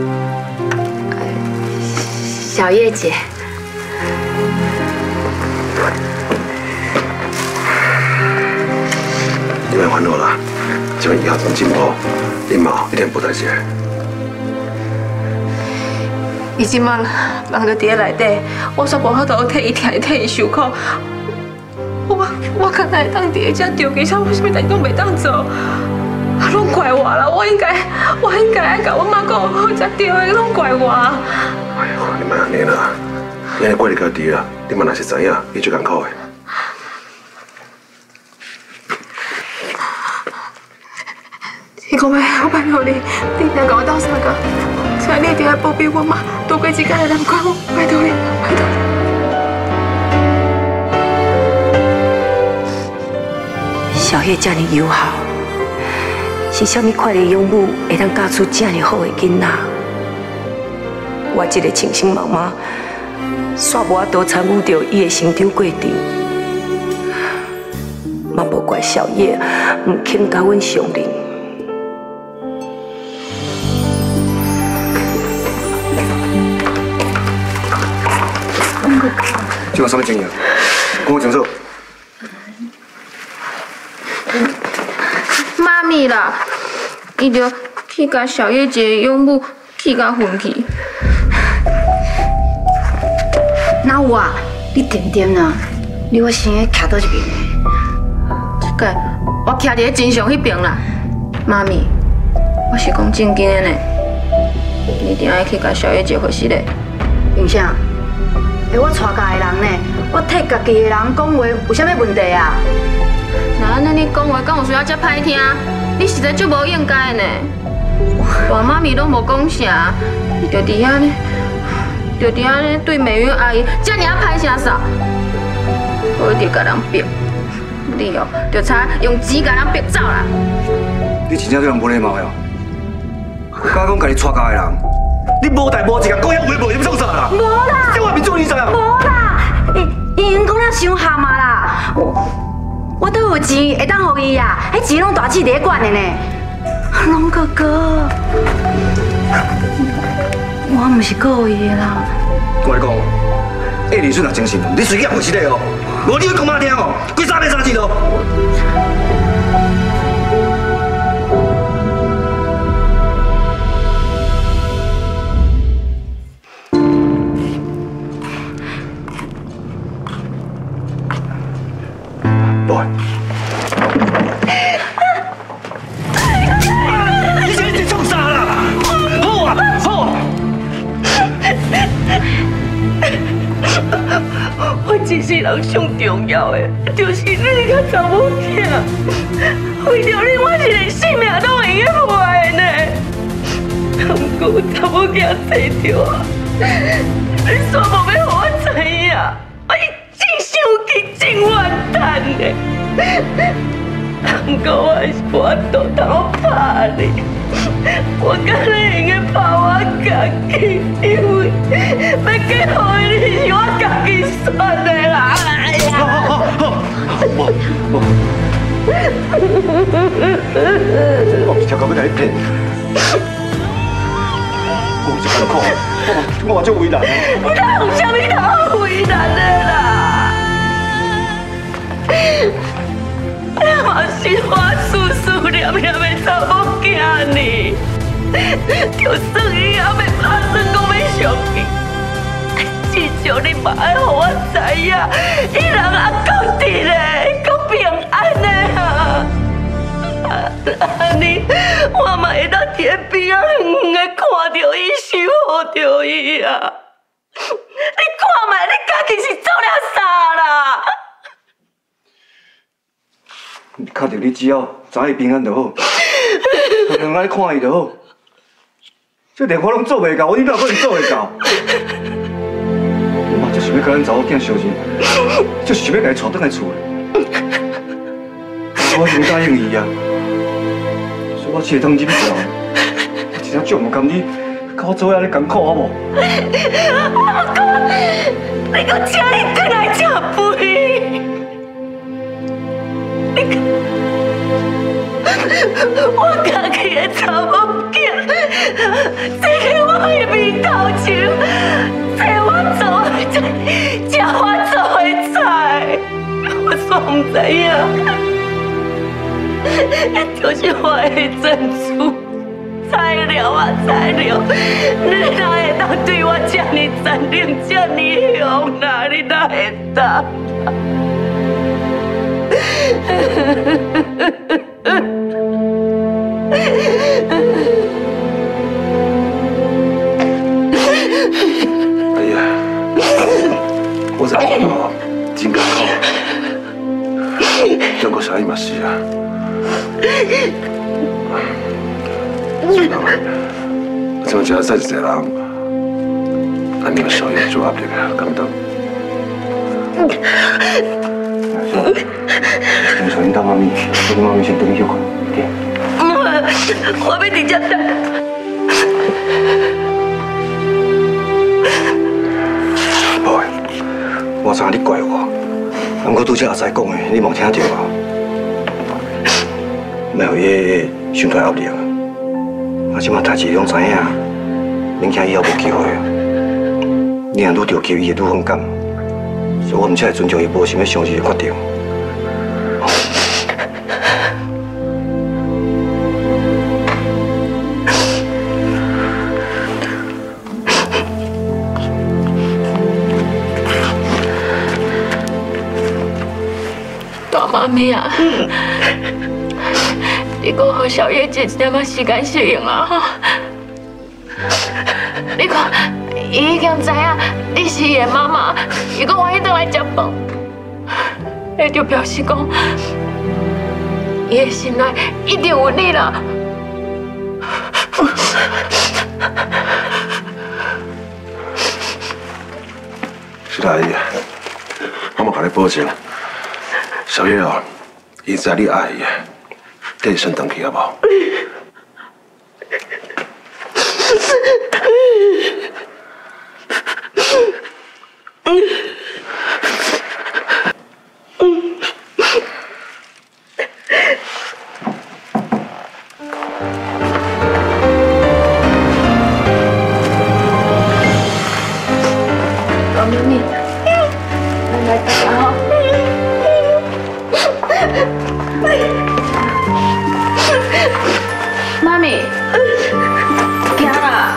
小叶姐。 你别烦恼啦，这边以后总进步，你妈一定不代志。 伊即摆人就伫咧内底，我煞无法度替伊听，替伊受苦。我我敢会当伫咧遮着急，啥物事代志拢袂当做，啊，拢怪我啦！我应该，我应该爱甲阮妈讲好才对的，拢怪我。 哎呦，你莫安尼啦，你安尼怪你家己啦，你嘛若是知影，伊最艰苦的。 你讲咩？我拜托你，你一定甲我斗相共，请你一定要保庇我妈，度过这个难关，拜托你，拜托你。小叶这么友好，是啥物款的养母会当教出这么好的囡仔？我这个亲生妈妈，煞无法度参与到伊的成长过程，嘛无怪小叶唔肯甲阮相认。 这有啥物情形？讲我清楚。 妈咪啦，伊就去甲小叶姐养母去甲分去。 哪有啊？你点点啊？你我生徛倒一边的？ 这个我徛伫咧真相迄边啦。妈咪，我是讲正经的呢，你一定要去甲小叶姐回息嘞。 凭啥？ 哎，我带家的人呢？我替家己的人讲话，有啥物问题啊？ 那安尼你讲话，敢有需要遮歹听？你实在足无应该呢。大妈咪拢无讲啥，你就伫遐呢，就伫遐呢对美云阿姨遮尔啊歹声扫，我一直甲人逼，你哦，就差用钱甲人逼走啦。 你真正对人无礼貌的哦！我敢讲家己带家的人，你无代无志，讲遐话无，你要创啥啦？ 无啦！ 这话面做你知啊？ 无啦，伊伊因讲咱伤蛤蟆啦，我我都有钱会当互伊啊，迄钱拢大姊伫咧管的呢。龙哥哥，我毋是故意的啦。 我跟你讲，叶丽顺也真心，你随便回一个哦，无你去讲妈听哦，几三百三字咯。 boy， 你这你创啥啦？好啊，好啊！ 我一世人上重要的，就是你甲查某囝。为着你，我一个性命都会用坏呢。不过查某囝找着啊，你煞无要互我知影，我一真生气，真完蛋的。不过我还是无法度通拍你，我敢会用个拍我家己，因为要嫁互你是我家己选的啦。哎呀！好好好，我我我条狗要甲你骗，我是艰苦，我我就为难。 你哪有啥物通为难的啦？嘛是我思思念念的查某囝呢，就算伊还袂打算讲要上去，至少你嘛爱互我知影，伊人还够伫咧，够平安的啊！安尼我嘛会当伫咧边仔远远的看到伊，守护着伊啊！你看卖，你家己是做了啥啦？ 确定你只要知伊平安就好，两个看伊就好。这连我拢做袂到，你哪可能做会到？我嘛就是要甲咱查某囝相认，就是想要甲伊带转来厝的。我已经答应伊啊，所我一个当忍受，我真正足唔甘你，甲我做遐尼艰苦好无？ 阿公，你搁请伊回来吃肥？你看，我家己的查某囝，坐喺我的面头前，找我做的菜，吃我做的菜，我煞唔知影。 那就是我的珍珠，材料啊材料，你哪会当对我这么残忍，这么凶啦？你哪会当？ 哎呀，我知影哦，真艰苦，不过啥伊嘛是啊。 算了，我怎么觉得再一个人，安尼个小月做压力啊，感动。 你说你当妈咪，我跟妈咪先等一会儿，对。 我要直接等。 宝贝，我知影你怪我，不过拄则阿仔讲的，你冇听到啊？ 莫有伊伤大压力啊！我即马代志拢知影，免惊以后无机会。你若愈着急，伊会愈反感，所以我毋才会尊重伊无想要相信的决定。 大妈咪啊！你讲和小月姐一点仔时间适应啊！吼，你看，伊已经知影你是伊的妈妈，伊讲愿意倒来接饭，那就表示讲，伊的心内一定有你啦。 是啦，阿姨，我嘛甲你保证，小月哦，伊知你爱伊。 你先回去好不好？ 老咪咪，奶奶等我。 妈咪，行啦。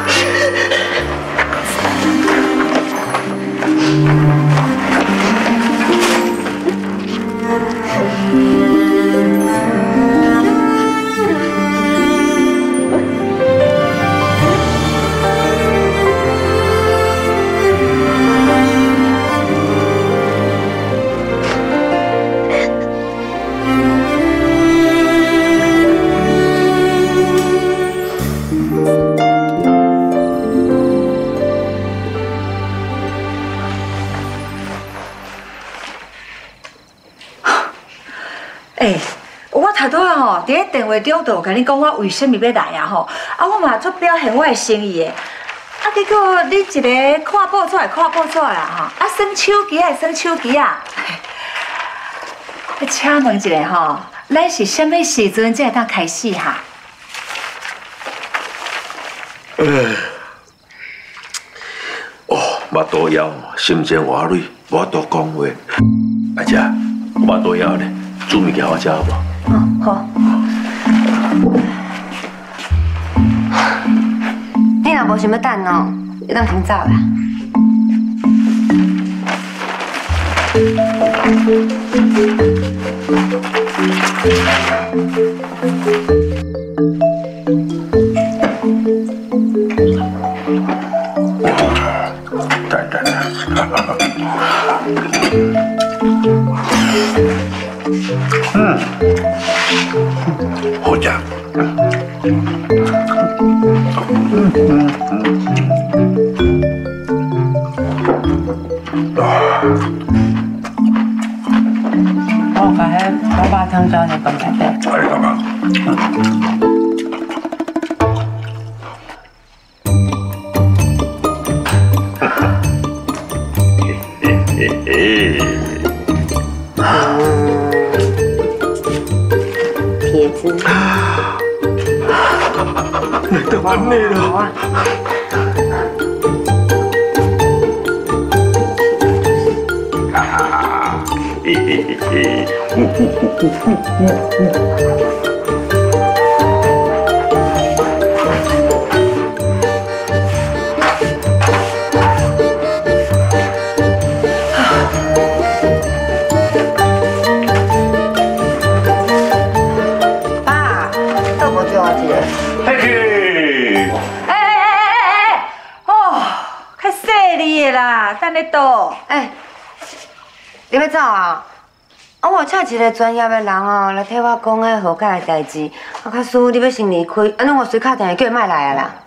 哎，我头拄啊吼，伫咧电话中就甲你讲我为什么要来啊吼，啊我嘛做表现我的心意的，啊结果你一个看报纸看报纸啦吼，啊耍手机还耍手机啊，请问一下吼，咱是什么时阵才会当开始哈？ 呃，哦，目肚枵，心情活累，无法度讲话。阿姐，目肚枵呢，煮物件我食好无？ 嗯，好。 你若无想要等哦，你当先走啦。 等等，嗯，好食。 我把迄老爸汤浇在饭内底。 哎，干嘛？ 铁子。 你都完累了。 好啊。 哈哈哈！嘿嘿嘿嘿，呼呼呼呼呼呼。 等你倒。 哎，你要走啊？啊，我请一个专业的人哦，来替我讲个和解的代志。啊，假使你要先离开，安尼我随敲电话叫伊莫来啊啦。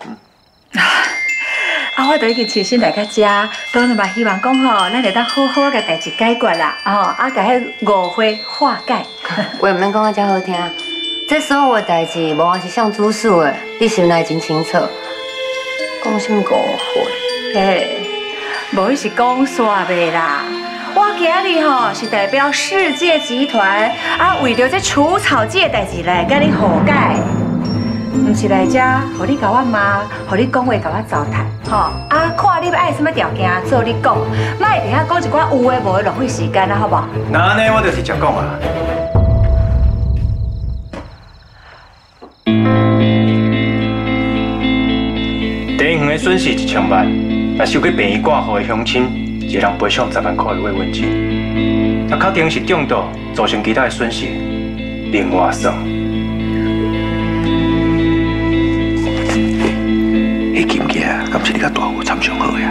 啊，我都已经亲身来到遮，当然嘛希望讲吼，咱会当好好甲代志解决啦，哦，啊，甲迄误会化解。 话唔免讲啊，遮好听。这所有的代志，无论是向主事的，你心内真清楚。讲什么误会？ 嘿。 无伊是讲煞袂啦，我今日吼是代表世界集团啊，为着这除草剂的代志来甲你和解，唔是来遮，互你甲我骂，互你讲话甲我糟蹋，吼啊，看你要爱什么条件，做你讲，莫伫遐讲一寡有诶无诶，浪费时间啊，好无？ 那安尼我就直接讲啊。第一园的损失一千万。 若收去殡仪馆户的乡亲，一个人赔偿十万块的慰问金。若确定是中毒造成其他的损失，另外算。 迄金额啊，敢是你甲大户参详好呀？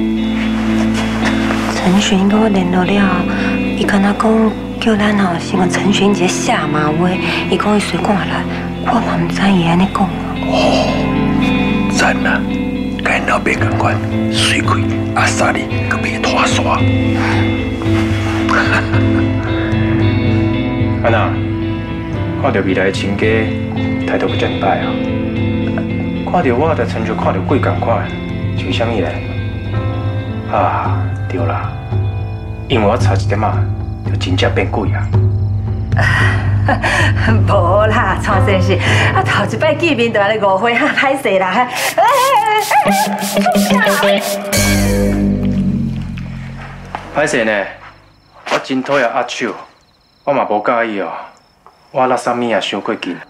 陈璇跟我联络了，伊跟他讲叫咱吼先问陈璇一个下马威，伊讲伊随赶来，我嘛唔知伊安尼讲。 哦，赞啊！ 跟老爸同款，水开阿萨里个别拖刷。 安娜，看到未来的亲家态度不真歹啊！看到我，就亲像看到鬼同款，是啥物嘞？啊，对啦，因为我差一点啊，就真正变鬼啊！ 无啦，蔡先生，啊头一摆见面就安尼误会，哈歹势啦！ 歹势呢，我真讨厌握手，我嘛无介意哦。我拉啥物也伤过紧。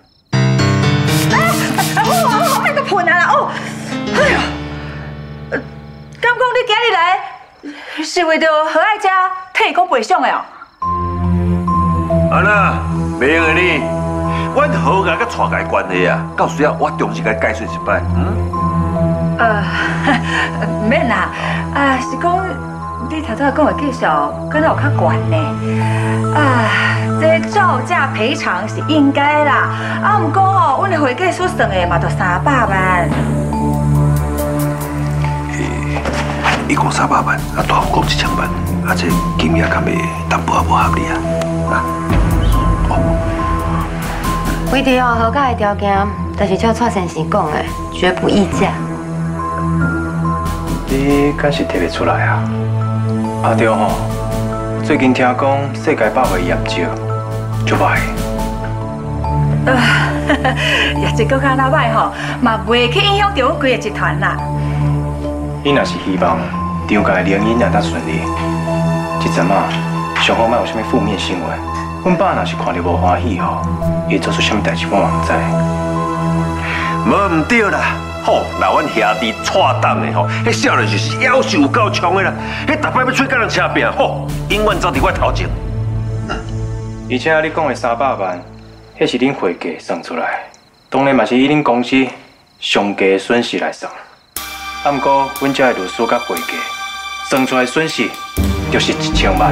啊！我我那个喷啊啦！哦，哎呦，敢讲你今日来是为着何爱家替伊讲赔偿的哦？ 安娜。 袂用的你，阮何解甲带家关系啊？到时啊，我重新甲解释一摆，嗯？ 呃，唔免啦，啊是讲你头头讲的技术，敢若有较悬呢？啊，这照价赔偿是应该啦，啊，毋过吼，阮的会计师算的嘛，就三百万。 伊讲三百万，啊大户讲一千万，啊这金额敢会淡薄仔无合理啊？啊？ 为着要和解的条件，就是照蔡先生讲的，绝不议价。 你敢是睇得出来啊？啊对吼，最近听讲世界百货业绩就歹。 啊，业绩搁较那歹吼，嘛袂去影响到阮规个集团啦。 你若是希望张家的联姻也当顺利，这阵啊，上好莫有啥物负面新闻。 阮爸若是看到无欢喜吼，伊做出啥物代志我嘛唔知。 无唔对啦，吼，那阮兄弟错档的吼，迄少年就是夭寿有够强的啦，迄逐摆要出甲人车拼，吼，永远走伫我头前。 而且你讲的三百万，迄是恁会计算出来，当然嘛是以恁公司上价的损失来算。啊，毋过阮遮的律师甲会计算出来损失就是一千万。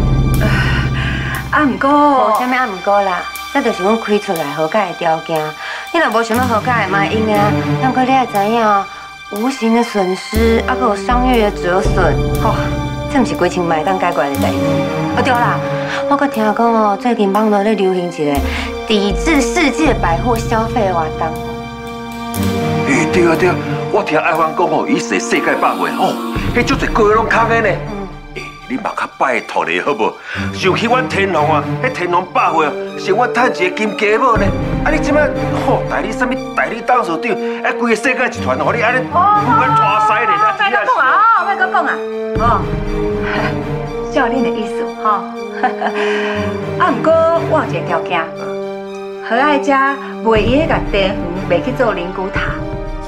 啊，毋过， 无啥物啊，毋过啦，这就是阮开出来和解的条件。你若无想要和解，嘛会用啊。不过你也知影，无形的损失，啊，佮有商业的折损，吼、哦，这毋是几千万当解决的代志。哦对啦，我佮听讲哦，最近网络咧流行一个抵制世界百货消费活动。 诶，对啊对啊，我听爱芳讲哦，伊说世界百货哦，迄足侪贵拢空的呢。 你嘛较拜托你好无？想起阮天皇啊，迄天皇百岁啊，是我趁一个金家母呢。啊，你即摆吼代理什么代理董事长，啊，规个世界集团，互你安尼，阮拖西咧，那真别讲啊，哦，别讲讲啊，哦，照恁的意思吼。啊，不过我有一个条件，好爱食袂用甲地园卖去做灵骨塔。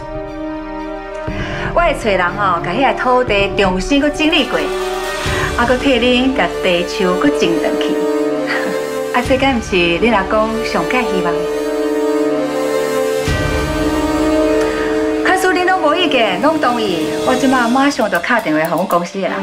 我会找人吼，甲迄个土地重新搁整理过。啊，搁替恁甲地树搁种上去，啊，这敢毋是恁阿公上介希望的？假使恁拢无意见，拢同意，我即马马上就打电话给阮公司的人。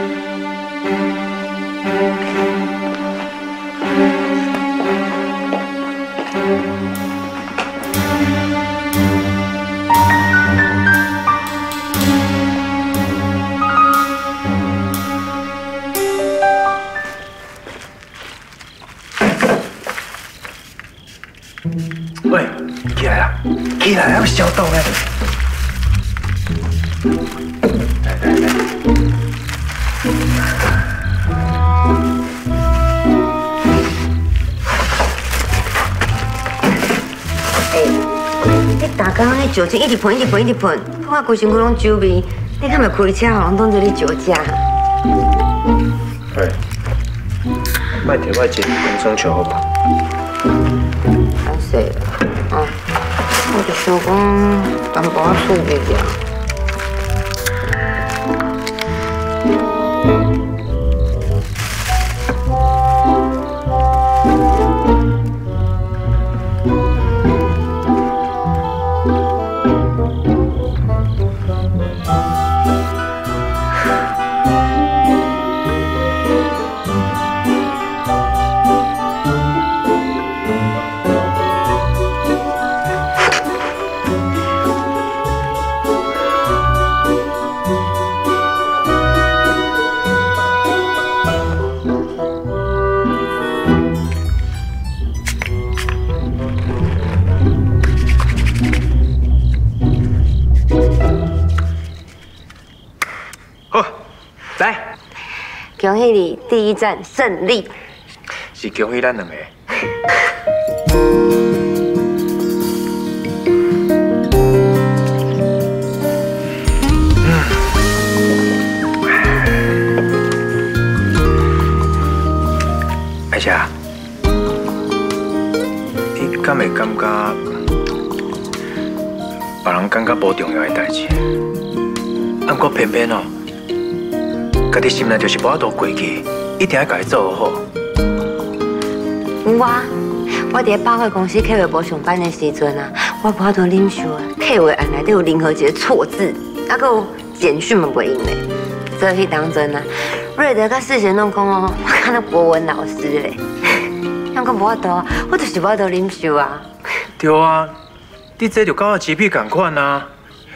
喂，起来啦！起来，还要消毒呢。来来来。 哎，你大刚那酒精一直喷，一直喷，一直喷，喷到规身躯拢酒味，你敢袂开车，人当做你酒驾？ 喂，卖摕我一工商球好吧？ 对了，哦，我就想讲，淡薄仔趣味尔。恭喜你第一站胜利！ 是恭喜咱两个。阿姐，你敢会感觉别人感觉无重要的代志？啊，不过偏偏哦。家己心内就是无法度过去，一定要家己做好。 我，我伫百货公司客户部上班的时阵啊，我无法度忍受啊，客户案内底有任何一个错字，啊，佮有简讯嘛袂用咧。所以迄当阵啊，瑞德甲世贤拢讲哦，我敢若国文老师咧。样个无法度，我就是无法度忍受啊。 对啊，你这就甲我 G P 同款啊。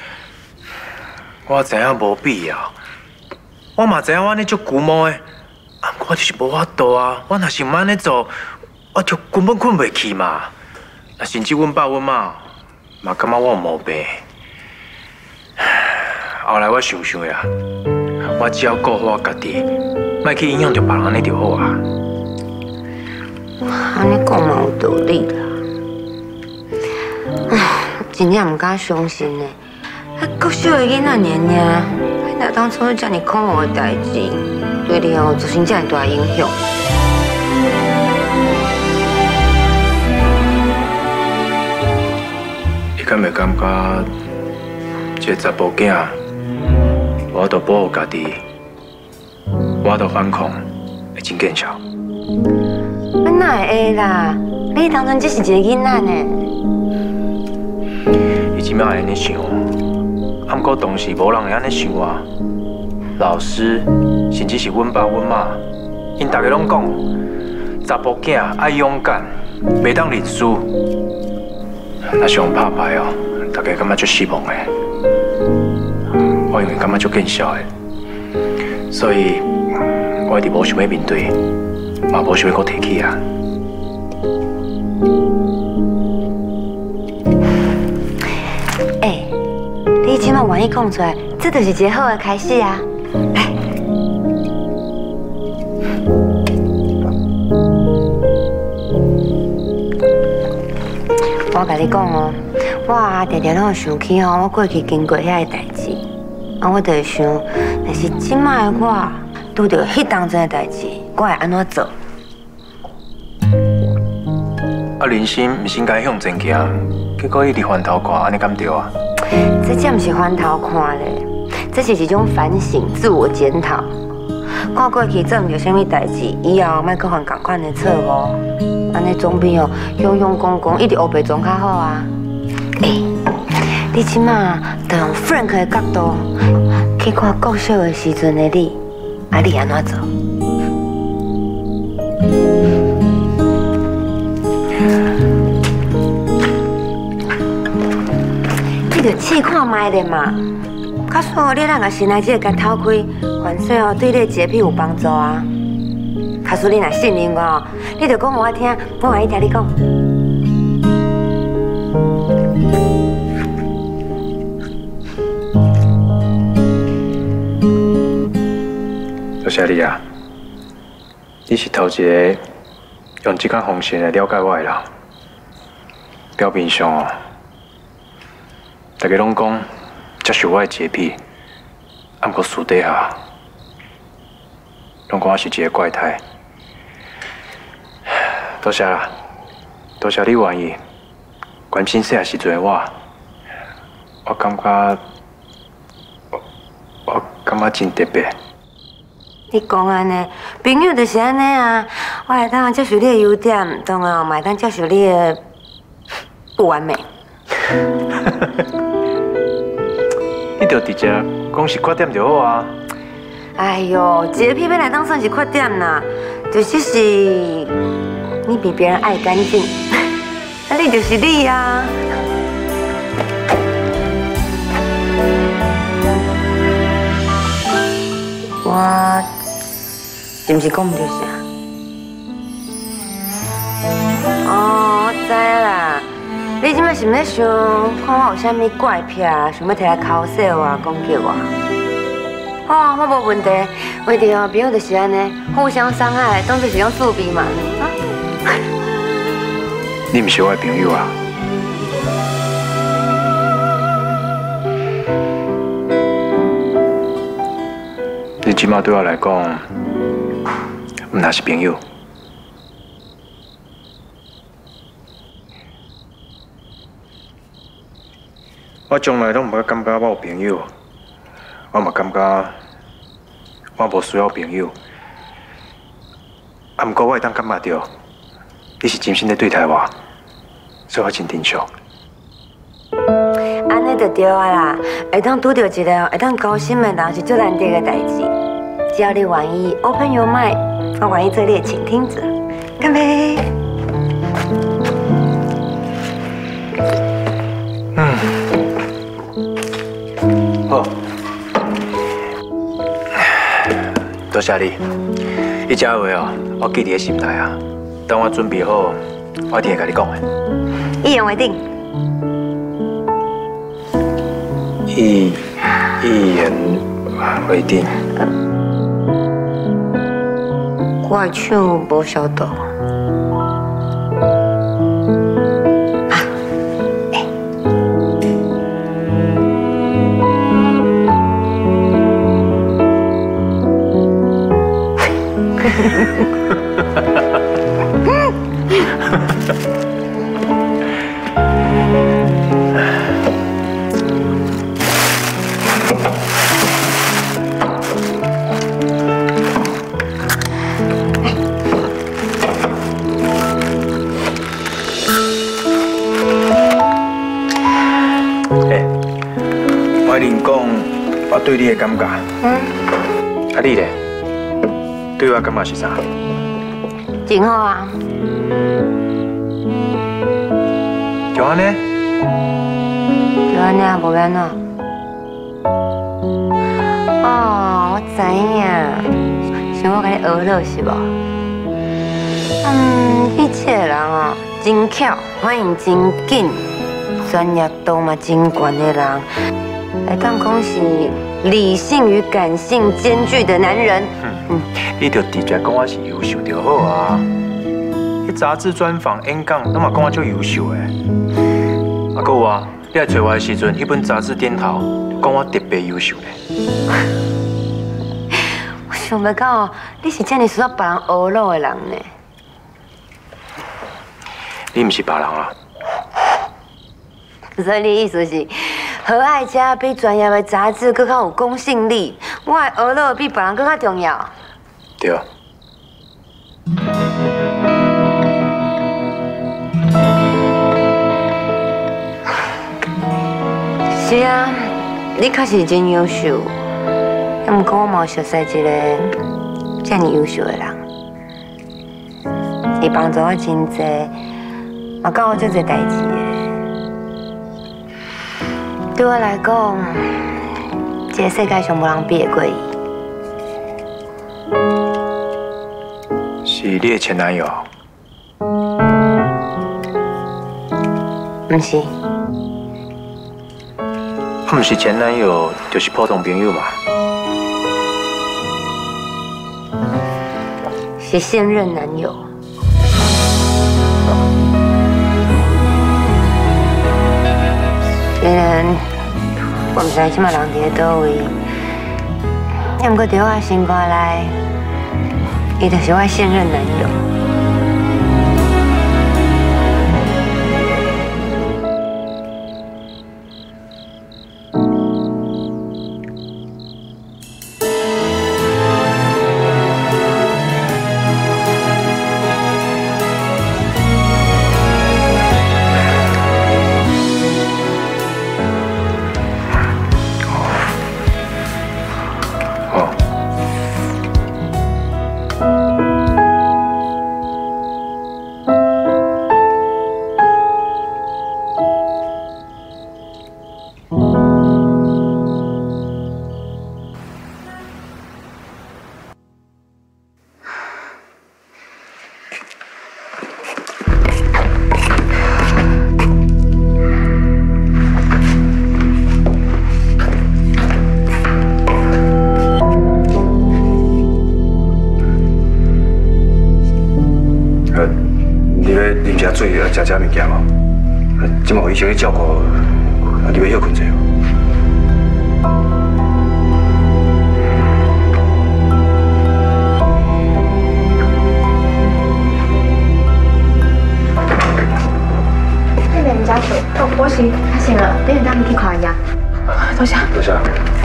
我知影无必要。我嘛知影我安尼足龜毛的，啊，我就是无法度啊！我若是唔安尼做，我就根本困袂去嘛。啊，甚至阮爸阮妈嘛感觉我有毛病。后来我想想呀，我只要顾好我家己，莫去影响着别人，安尼就好啊。 安尼讲嘛有道理啦。唉，真正唔敢相信呢。啊，国小的囡仔年年。那当初叫你恐吓的代志，对你哦造成这么大影响。 你敢袂感觉，这查甫囝，我着保护家己，我着反抗，会真见效。 啊哪会会啦？你当初只是一个囡仔呢。 伊即摆会安尼想。啊，不过当时无人会安尼想啊。老师，甚至是阮爸阮妈，因大家拢讲，查甫囝爱勇敢，袂当认输。若上拍牌哦，大家感觉足失望的。我因为感觉足见效的，所以我一直无想要面对，嘛无想要搁提起啊。 哎。你即马愿意讲出来，这就是一个好的开始啊！来， 我甲你讲哦，我啊常常拢会想起吼，我过去经过遐个代志，啊，我就会想，若是即摆的我拄到迄当阵的代志，我会安怎做？ 啊，人生毋是应该向前行，结果一直翻头看，安尼敢对啊？ 这才毋是翻头看咧，这是一种反省、自我检讨。看过去做唔到啥物代志，以后莫搁犯同款的错误，安尼总比哦雄雄公公一直黑白装较好啊。诶，你即马就用 Frank 的角度去看国小的时阵的你，啊，你安怎做？你着试看卖咧嘛。假使哦，你咱个先来这个甲头开，反正哦对你洁癖有帮助啊。假使你若信任我哦，你着讲我听，我愿意听你讲。 多谢你啊！你是头一个用这款方式来了解我的人。表面上哦，大家拢讲接受我的洁癖，啊，不过私底下拢讲我是一个怪胎。多谢啦，多谢你愿意关心细汉时阵的我，我感觉我我感觉真特别。 你讲安尼，朋友就是安尼啊。我会当接受你的优点，当然嘛会当接受你的不完美。 你就直接讲是缺点就好啊。 哎呦，洁癖要来当算是缺点啦，就是是你比别人爱干净，那你就是你啊。我是毋是讲唔对啥？哦，我知啦。你即摆是毋咧想看我有啥物怪癖，想要摕来嘲笑我、攻击我？哦，我无问题。为着哦，朋友就是安尼，互相伤害，当作是种趣味嘛。 你毋是我的朋友啊。你即马对我来讲，毋那是朋友。我从来拢毋捌感觉我有朋友，我嘛感觉我无需要朋友。啊，毋过我会当感觉到你是真心在对待我，所以我真珍惜。 安尼就对啊啦，会当拄到一个会当交心的人是最难得的代志。只要你愿意 open your mind， 我愿意做你的倾听者。干杯！ 嗯，好，多谢你。你这话哦，我记伫个心内啊。等我准备好，我一定会甲你讲的。 一言为定。 一一言为定。 我的手无消毒。 对你的感觉，嗯，啊你咧，对我感觉是啥？ 真好啊。 就安尼？ 就安尼啊，无安怎？哦，我知影，想我甲你学乐是无？嗯，你这个人哦，真巧，反应真紧，专业度嘛真悬的人。来当讲是理性与感性兼具的男人。嗯嗯，你就直接讲我是优秀就好啊。迄杂志专访、演讲，拢嘛讲我足优秀的。 啊，搁有啊，你来找我的时阵，迄本杂志顶头讲我特别优秀咧。 我想不到你是这么需要别人学路的人呢。 你唔是别人啊？ 所以你意思是，和爱家比专业的杂志更较有公信力，我的学路比别人更较重要。 对。 是啊，你确实真优秀。也毋过我嘛熟悉一个这么优秀的人，伊帮助我真济，嘛教我足侪代志的。对我来讲，这个世界上无人比得过伊。 是你的前男友？ 毋是。 毋是前男友，就是普通朋友嘛。 是现任男友。虽然我毋知即马人伫咧倒位，也毋过伫我的心肝内，伊就是我现任男友。 食食物件无？即马有医生去照顾，啊，你要休困者哦。 这边家属，哦，我是他醒了，等下带你去看医。多谢。 多谢。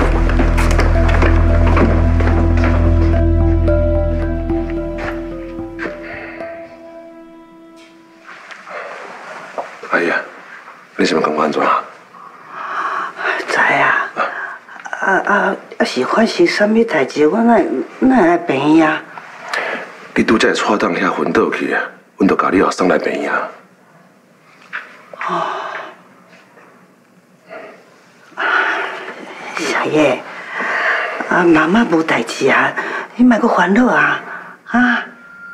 阿姨啊，你是要跟我安怎啊？ 知啊，啊啊啊！是发生什么代志？我哪哪会来病院啊？ 你拄才错档遐昏倒去啊，阮就甲你后送来病院。 哦，小叶，啊妈妈无代志啊，你莫阁烦恼啊，啊！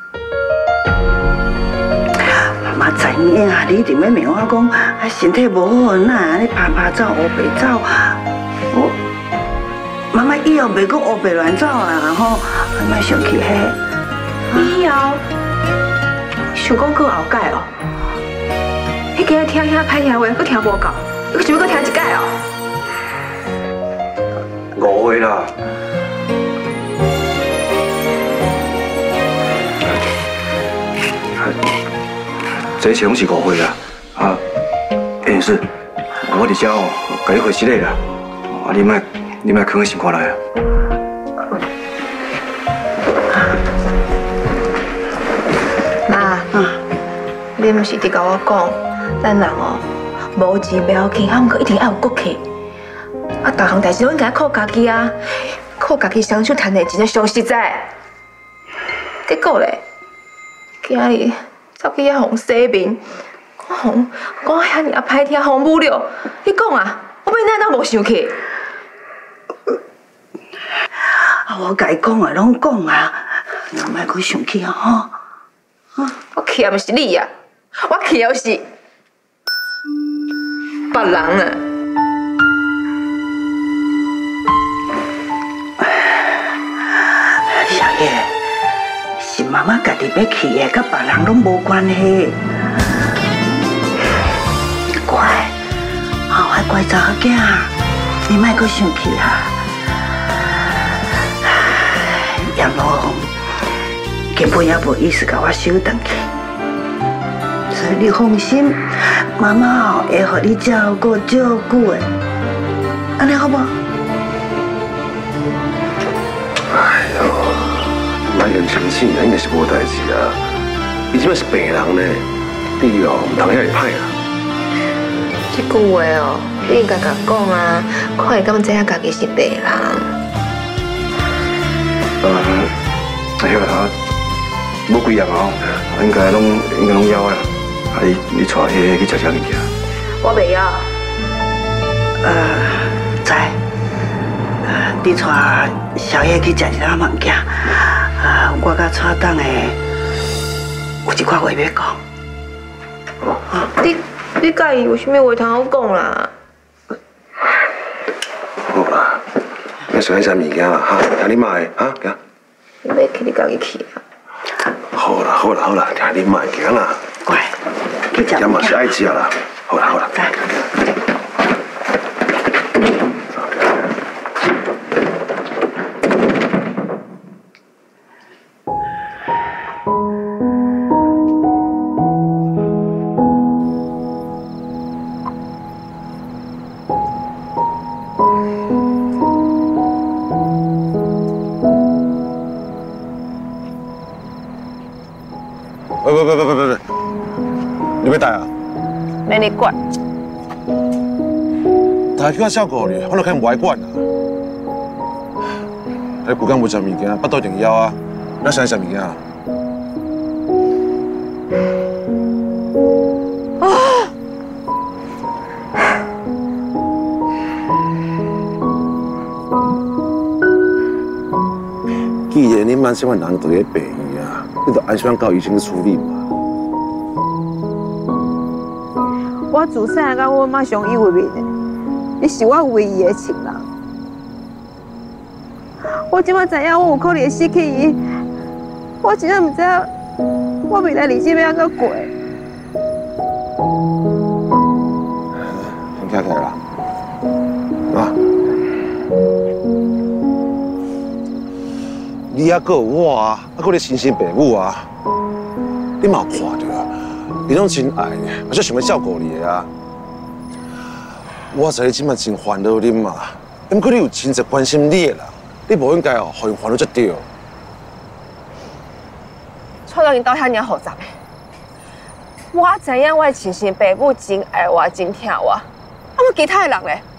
妈知影啊，你一定要问我讲，啊身体无好，哪安尼拍拍走、乌白走？我妈妈以后袂讲乌白乱走啊，吼，莫生气嘿。 以后想讲过后盖哦，迄个听遐歹听话，佮听无够，佮想要佮听一届哦。 误会啦。这些拢是误会啦，啊，哎是，我伫遮哦，甲你回失礼啦，啊，你莫你莫囥喺心肝内啊。 妈，你毋是伫甲我讲，咱人哦，无钱不要紧，啊，毋过一定要有骨气。啊，逐项代志拢应该靠家己啊，靠家己双手赚的钱才上实在。结果咧，今日。走去遐互洗面，我互讲遐尔歹听，互侮辱。你讲啊，我要哪哪无生气？ 啊，我甲伊讲的拢讲啊，你莫阁生气啊吼！ 我气的毋是你啊，我气的是别人啊。 小叶。是妈妈家己要去的，甲别人拢无关系。乖， 囝，你莫阁生气啊！阎罗根本也无意思甲我收回去，所以你放心，妈妈会互你照顾照顾的，安尼好不？ 哎呦，莫言生气啊，应该是无代志啊。伊即摆是病人呢，你哦唔通遐会歹啊。 这句话哦，你应该甲讲啊，看会敢知影家己是病人。 呃，哎呀，无几样哦，应该拢应该拢枵啊。啊，你你带迄去食啥物件？ 我袂晓。 呃，知。呃，你带小叶去食一下物件。啊，我甲蔡董的有一块话要讲。 你你介意有啥物话通好讲啦？ 好啦，要想一下物件啦，哈，听你妈的，哈，行。 你要去你家己去啊。 好啦好啦好啦，听你妈的，行啦。 乖，去食物件。 嘛是爱食啦，好啦好啦。喂喂喂喂喂喂喂，你要带啊？ 免你管。 大叫我照顾你，我都肯不爱管啊。你规工无食物件，腹肚一定枵啊。你想食物件啊？既然你满身份人都在病院啊，你就安全到医生去处理嘛。 我自细汉到我妈上有面的，你是我唯一的亲人。我即摆知影我有可能会失去伊，我真正唔知我未来日子要安怎过。 先起来啦，啊！你还阁有我啊，还阁你亲生爸母啊，你嘛有看到啊？你拢真爱呢，我就想要照顾你的啊。我知你即摆真烦恼你嘛，不过你有真侪关心你的人，你无应该哦，互因烦恼才对。 错到因兜遐尔复杂的，我知影我的亲生爸母真爱我、真疼我，啊，我其他的人咧，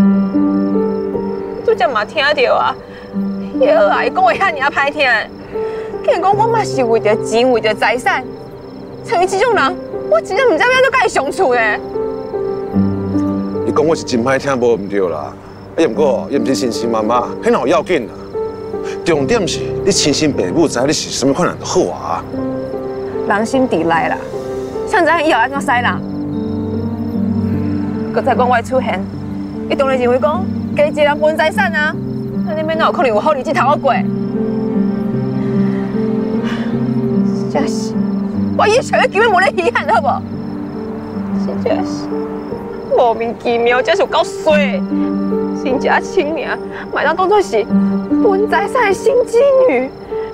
拄则嘛听到啊。叶儿啊，伊讲话遐尔歹听，竟然讲我嘛是为着钱、为着财产，像伊这种人，我真正唔知要安怎甲伊相处呢。 伊讲我是真歹听，无唔对啦。啊，不过伊唔是亲生妈妈，迄哪有要紧啊？重点是你亲生爸母知你是什么款人就好啊。 人心地内啦，谁知影以后安怎使人？搁再讲我的出现，伊当然认为讲家一个人分财产啊。安尼免哪有可能有好日子通我过？真是，我以前根本无咧稀罕，好无？真正是莫名其妙，真是有够衰。新家亲命，买当当作是分财产的新妓女。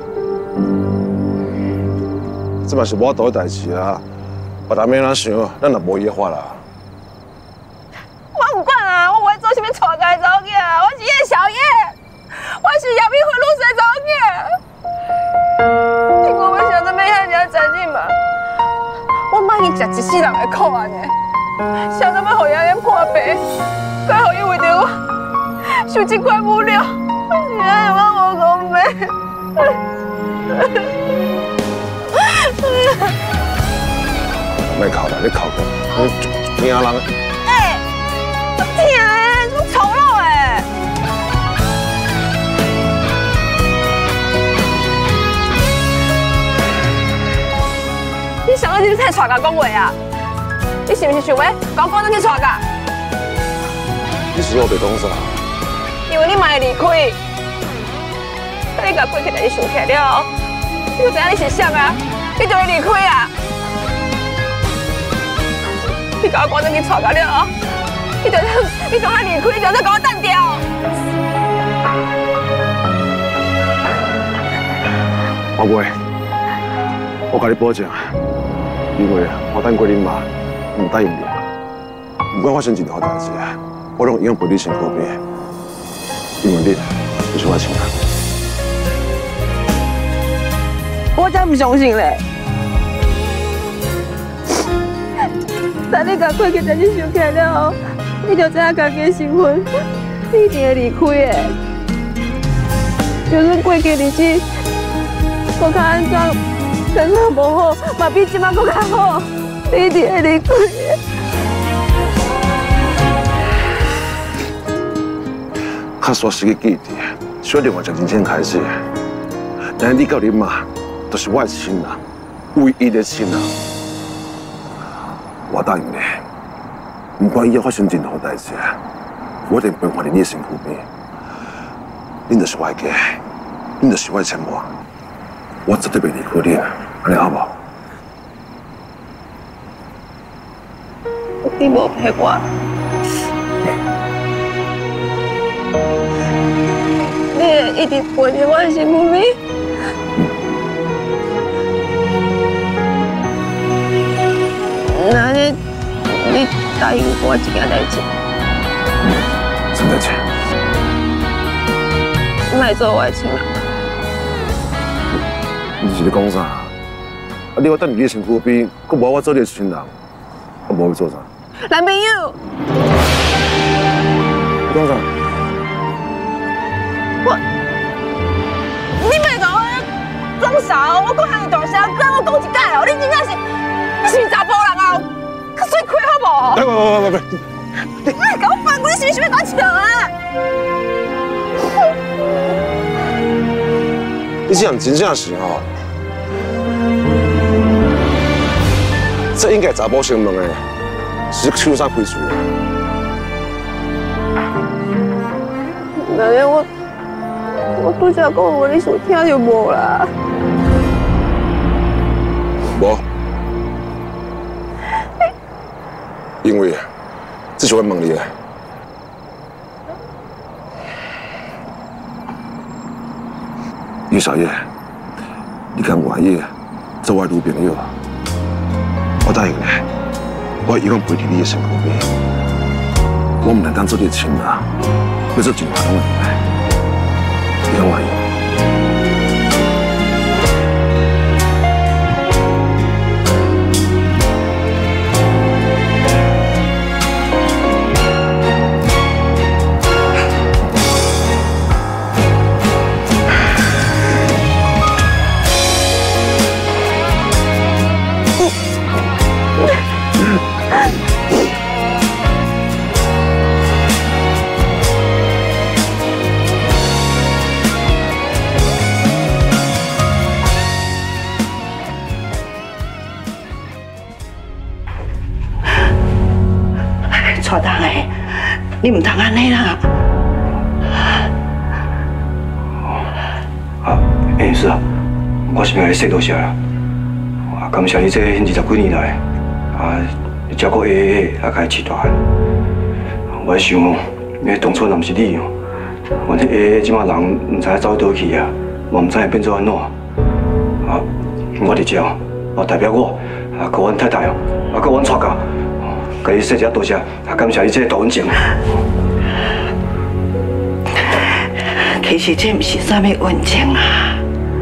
这嘛是我做的代志啊，别人免哪想，咱也无伊的法啦。 我唔管啊，我不会做什么错家的查某囝，我是叶小叶。我是杨明辉路水查某囝，你我要想怎么遐尔残忍嘛？我妈伊食一世人的苦安尼，想怎么互伊安尼破病，该互伊为着我受这块污了，我是安尼我无公平。 别哭啦，你哭个，你惊人。 哎，我疼诶，怎么丑陋诶？你想到你太带甲讲话啊？你是不是想要搞我转去带甲？ 你是我袂讲啥？ 因为你嘛会离开，等你甲过去代志想起来了，你就知影你是谁啊？你就会离开啊！你甲我赶紧去带甲了， 你就你就爱离开，就再给我等掉。 我袂，我甲你保证，因为我等过恁妈，唔答应你，不管发生任何代志，我拢永远陪你身后边，因为你就是我的亲人。 我真唔相信咧！等你甲过去代志想起来了后，你就知影家己的身份，你一定会离开的。就算过去日子搁较安怎，感觉无好，嘛比即摆搁较好，你一定会离开的。 较stra实个记忆，需要另外从真正开始。但是你甲恁妈，都是我的亲人，唯一的亲人。我答应你，不管以后发生任何代志，我一定陪伴在你的身躯边。恁就是我的家，恁就是我的牵挂，我绝对袂离开你，安尼好不好？ 你无陪我，你会一直陪在我的身躯边。那你你答应我一件代志， 什么代志？ 莫做我的亲人。 你是咧讲啥？啊！你我等你的身躯边，佮无我做你的亲人，我无要做啥？ 男朋友。 你讲啥？ 我，你莫甲我装傻哦！我讲遐尼大声，跟我讲一解哦！你真正是，你是查甫人啊！较水开好无？ 哎，喂喂喂喂！ 你莫甲我翻过，你是不是想要甲我笑啊？ 你这样真正是吼，这应该查甫先问的，是手啥开除的？ 那天我我拄则讲话，你想听就无啦。 无，因为这是我问你的。于小叶，你敢愿意做我女朋友？我答应你，我永远陪在你的身躯边。我唔能当做你的亲人，要做真话拢会来。你敢愿意？ 错当的，你唔通安尼啦！ 啊，哎是啊，我是要来说多谢啦。啊，感谢你这二十几年来，啊，照顾 A A 来甲伊饲大汉。我想，你当初若唔是你哦，我这 A A 即马人唔知走倒去啊，我唔知会变做安怎。啊，我伫这哦，我代表我啊，甲阮太太哦，啊，甲阮全家。甲你说一下多谢，啊，感谢你这个大恩情。 其实这不是啥物恩情啊，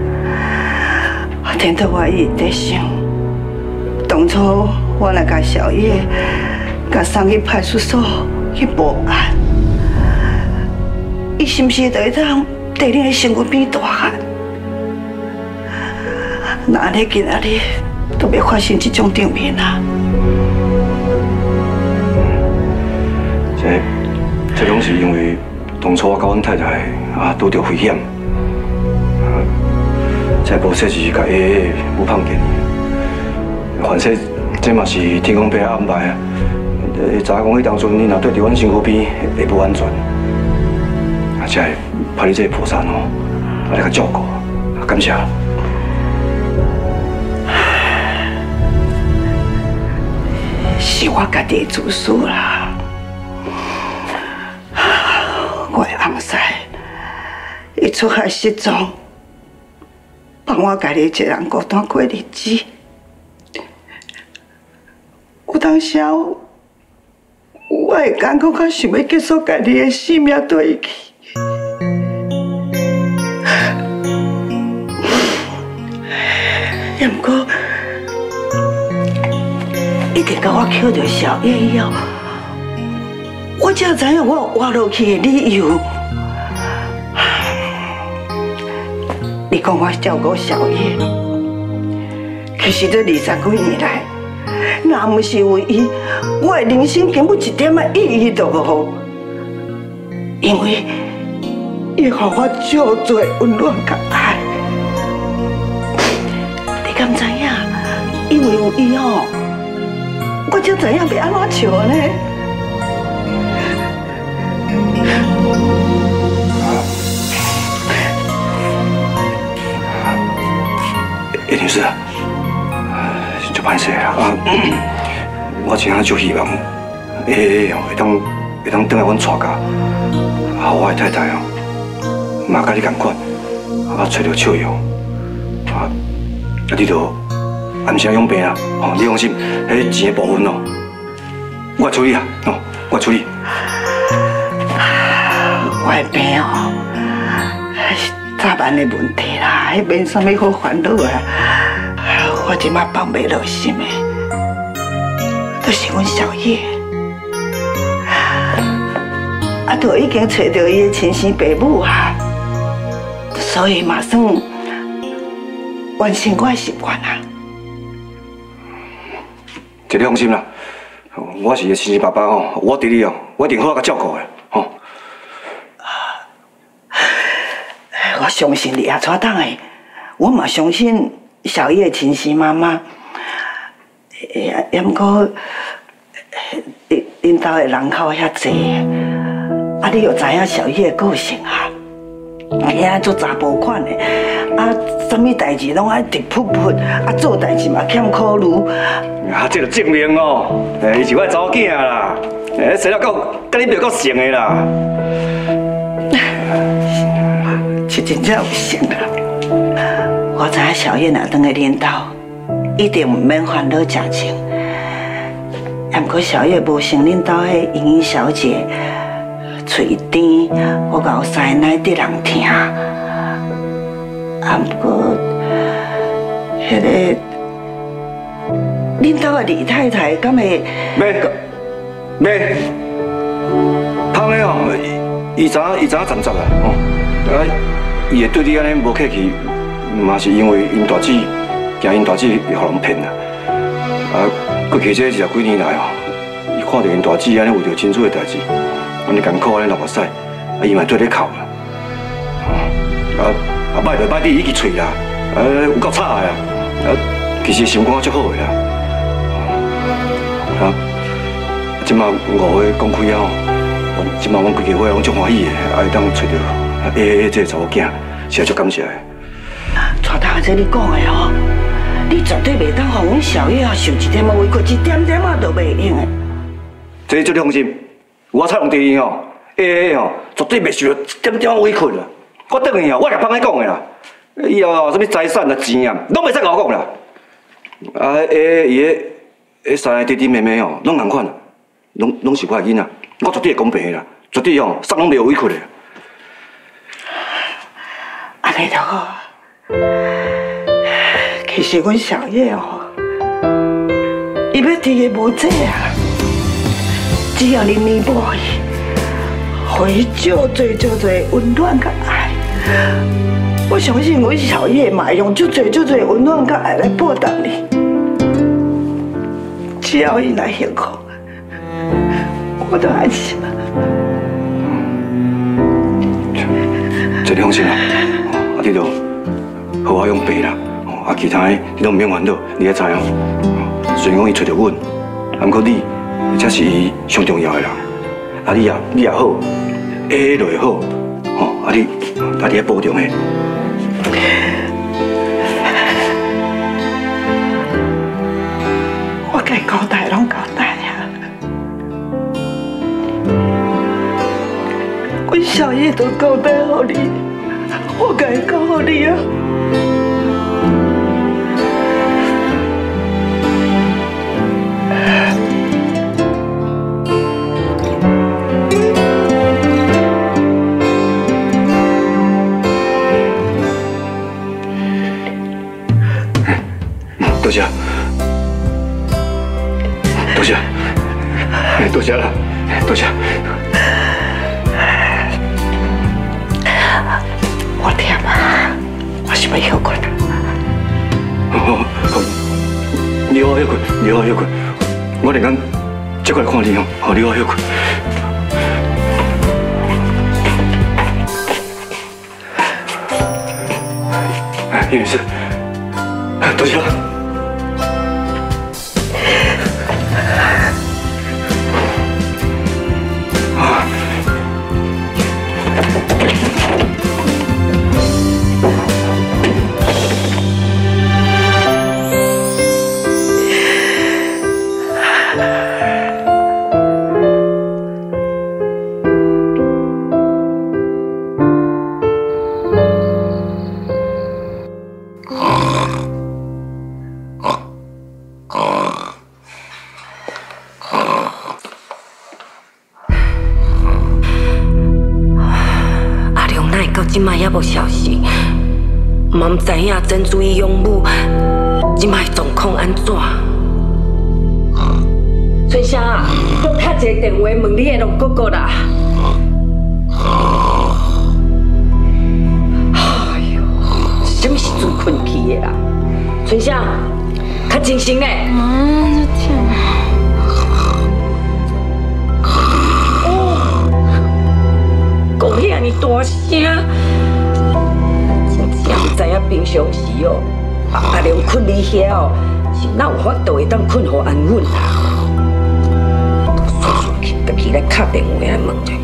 听到我一直在想，当初我来甲小叶，甲送去派出所去报案，伊是不是就会当在你的身躯边大汉？那安尼今仔日都袂发生这种场面啊！ 这这拢是因为当初我甲阮太太啊拄着危险，啊，才无说是甲 A A 误碰见伊。反正这嘛是天公伯安排啊。呃，知影讲迄当阵你若对伫阮身躯边会无安全，啊，才会派你这个菩萨哦来甲照顾，啊，感谢。 是我家己的自私啦。 我的翁婿，伊出海失踪，帮我家己一个人孤单过日子。有当时候，我会感觉我想要结束家己的生命对伊去。也毋过，一直甲我捡到小叶以后，我才知影我活落去的理由。你讲我照顾小叶，其实这二十几年来，若毋是为伊，我的人生根本一点仔意义都无。因为伊予我足多温暖甲爱。你敢知影？因为有伊哦，我才知影要安怎笑呢。 叶女士，就歹势啦啊！我真正就希望下下哦会当会当倒来阮娶家，啊，我的太太哦，嘛甲你同款，啊，找到笑容，啊，啊，你着按时养病啦，哦，你放心，迄钱的部分哦，我会处理啊，哦，我会处理。 我的病哦，早晚的问题啦，迄免啥物好烦恼啊。我即马放袂落心的，就是阮小叶，啊，都已经找到伊的亲生爸母啊，所以嘛算完成我的心愿啊。 这你放心啦，我是伊亲生爸爸哦，我伫你哦，我一定好好甲照顾的哦。 我相信你啊，怎当的？我嘛相信小叶亲生妈妈。也也毋过，恁恁兜的人口遐济，啊，你又知影小叶的个性啊，伊啊做查甫款的，啊，啥物代志拢爱直扑扑，啊，做代志嘛欠考虑。 啊，这就证明哦，诶，伊是我的查某囝啦，诶，生了够，甲你袂够像的啦。 是真正有心啦！我知影小叶若转去恁兜，一定唔免烦恼食穿。也毋过小叶无像恁兜迄莹莹小姐，嘴甜，我咬塞奶得人听。啊，毋过迄个恁兜的李太太，敢会袂袂，胖的哦，伊知影伊知影站站啦，哦，啊。伊会对你安尼无客气，嘛是因为因大姊惊因大姊会互人骗啦。啊，过去这二十几年来哦，伊看到因大姊安尼为着亲子的代志，安尼艰苦安尼流目屎，啊，伊嘛对咧哭啦。啊啊，摆就摆伫伊支喙啦，啊，有够吵的啦。啊，其实心肝足好的啦。啊，即马五月讲开啊，即马阮规家伙拢足欢喜的，啊，会当找到。啊，下下这个查某囝，是足感谢的。 带头这你讲的哦，你绝对袂当让阮小叶啊受一点仔委屈，一点点仔都袂用的。 这足你放心，我采用第一哦，下下哦，绝对袂受到一点点委屈啦。我等下哦，我甲芳仔讲的啦，以后哦，什么财产啊、钱啊，拢袂使甲我讲啦。啊，下下伊个迄三个弟弟妹妹哦，拢同款，拢拢是我的囡仔，我绝对会公平的啦，绝对哦，啥拢袂有委屈的。安尼就好。其实阮小叶哦，伊要伫个无济啊，只要你弥补伊，予伊足多足多温暖甲爱，我相信阮小叶嘛会用足多足多温暖甲爱来报答你。只要伊来幸福，我都安心了。这你放心啦。啊，你著好好养病啦，啊，其他的你都唔免烦恼，你也知影。虽然讲伊找到阮，啊，不过你才是伊上重要的人。啊，你也你也好，下下就会好，吼，啊你啊你要保重诶。我该交代拢交代啊， 阮小叶都交代好你，我该教好你啊。 多谢，多谢，多谢了，多谢。 我忝啊，我想要休困。 好，好，你好休困，你好休困。我连工接过来看你哦，好，你好休困。哎，叶女士，多谢了。 今麦也无消息，嘛唔知影珍珠伊养母今麦状况安怎？春香啊，我打一个电话问你的龙哥哥啦。哎呦，什么时阵困去的啦？春香，较精神嘞。 嗯，这天。 讲遐尼大声，真正唔知影平常时哦，阿阿良困你遐哦，是哪有法度会当困互安稳啦？速速去，家己来敲电话来问者。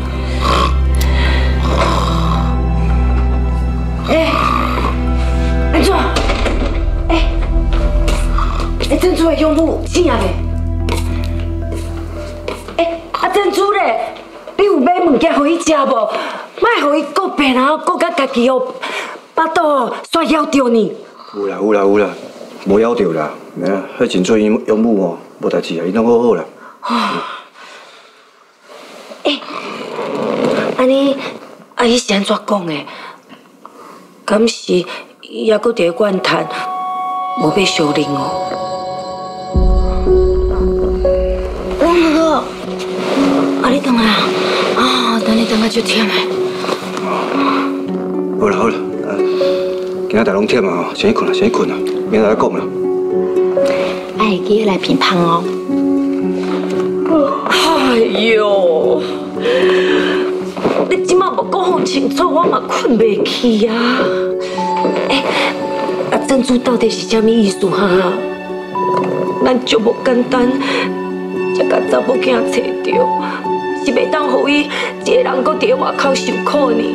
哎，安怎？哎，哎，珍珠的养母醒啊未？哎，啊珍珠咧？你有买物件互伊食无？莫互伊顾病啊，顾甲家己哦，巴肚哦煞枵着呢。 有啦有啦有啦，无枵着啦。哎呀，迄真做养养母哦，无代志啊，伊拢好好啦。 哎，安尼阿姨是安怎讲的？敢是伊还阁伫咧怨叹，无要相认哦？ 王哥哥，啊你等来啊！啊，等你等到就忝诶。 好啦好啦，啊，今仔日拢忝啊，先去困啦，先去困啦，明仔再讲啦。 爱记来评判哦。 哎呦，你即马无讲好清楚，我嘛困袂去啊！哎，啊珍珠到底是啥物意思哈？咱足无简单，才甲查某囝找着，是袂当互伊一个人搁伫外口受苦呢。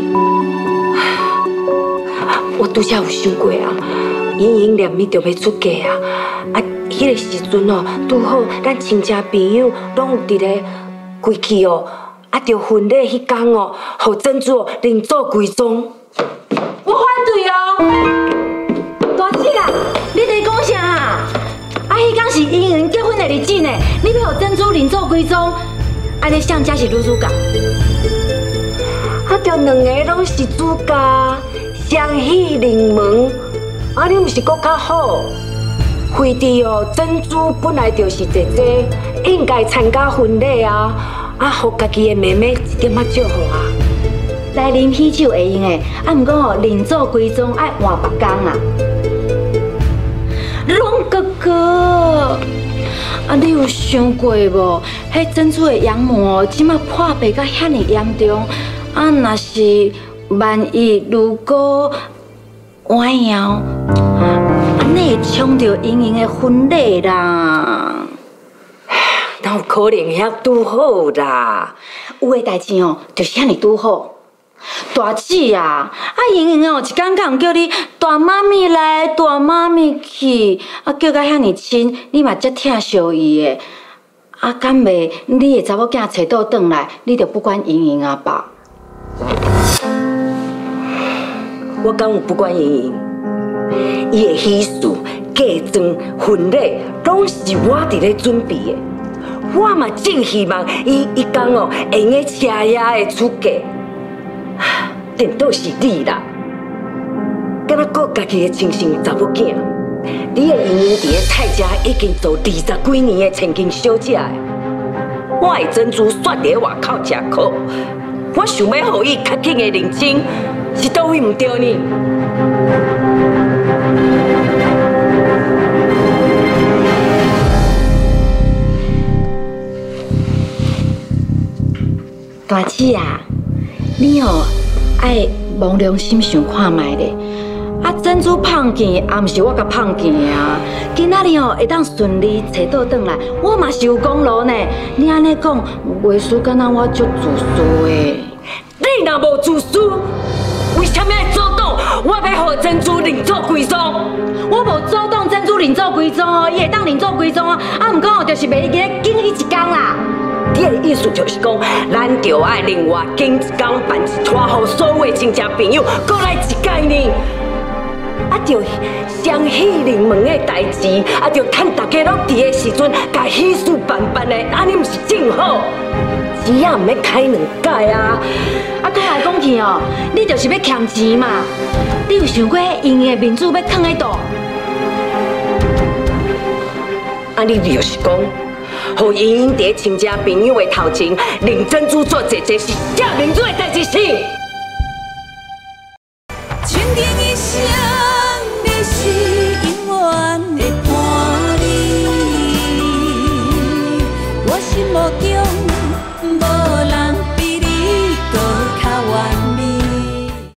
我拄则有想过啊，莹莹念伊就要出嫁啊，啊，迄个时阵哦，拄好咱亲戚朋友拢有伫咧归去哦，啊，着婚礼迄天哦，互珍珠另做规装。 我反对哦！大姐啊，你伫讲啥啊？啊，迄天是莹莹结婚的日子呢，你要互珍珠另做规装，安尼谁才是女主角？ 啊，着两个拢是主角。相喜临门，啊，你毋是搁较好？惠弟哦，珍珠本来就是姐姐，应该参加婚礼啊，啊，互家己的妹妹一点仔祝福啊。 来啉喜酒会用的，啊，毋过哦，另做规装爱换别工啊。龙哥哥，啊，你有想过无？迄珍珠的养母哦，即马破病甲遐尼严重，啊，若是。万一如果弯腰，安尼会抢到莹莹的婚礼啦。 哪有可能遐拄好啦？ 有诶代志哦，就是遐尼拄好。大姐啊，啊莹莹哦，一刚刚叫你大妈咪来，大妈咪去，啊叫甲遐尼亲，你嘛才疼惜伊诶。啊，敢袂你的查某囝找倒转来，你就不管莹莹啊吧？ 我敢有不管莹莹，伊的喜事、嫁妆、婚礼，拢是我伫咧准备的。我嘛真希望伊一天哦，会用个车爷的出嫁。颠倒是你啦，敢若顾家己的亲生查某囝。你的莹莹伫咧蔡家已经做二十几年的千金小姐的，我的珍珠煞伫咧外口食苦，我想要互伊较紧的认真，是倒位唔对呢？ 大姐啊，你哦爱摸良心想看卖咧。啊，珍珠碰见，也毋是我甲碰见啊。今仔日哦会当顺利找到转来，我嘛是有功劳呢。你安尼讲，袂输敢若我足自私的。 你若无自私，为什么会阻挡我要互珍珠另做归宗？ 我无阻挡珍珠另做归宗哦，伊会当另做归宗啊。啊，毋过哦，就是袂记咧紧伊一天啦。 你的意思就是讲，咱就爱另外紧一天办一摊，互所有的亲戚朋友过来一届呢。啊，着双喜临门的代志，啊，着趁大家拢伫的时阵，甲喜事办办的，安尼毋是正好？钱也毋免开两届啊！ 啊，讲来讲去哦，你就是要欠钱嘛？你有想过因的面子要囥喺度？ 啊，你就是讲，互莹莹伫亲戚朋友的头前，令珍珠做这这是正面子的代志是？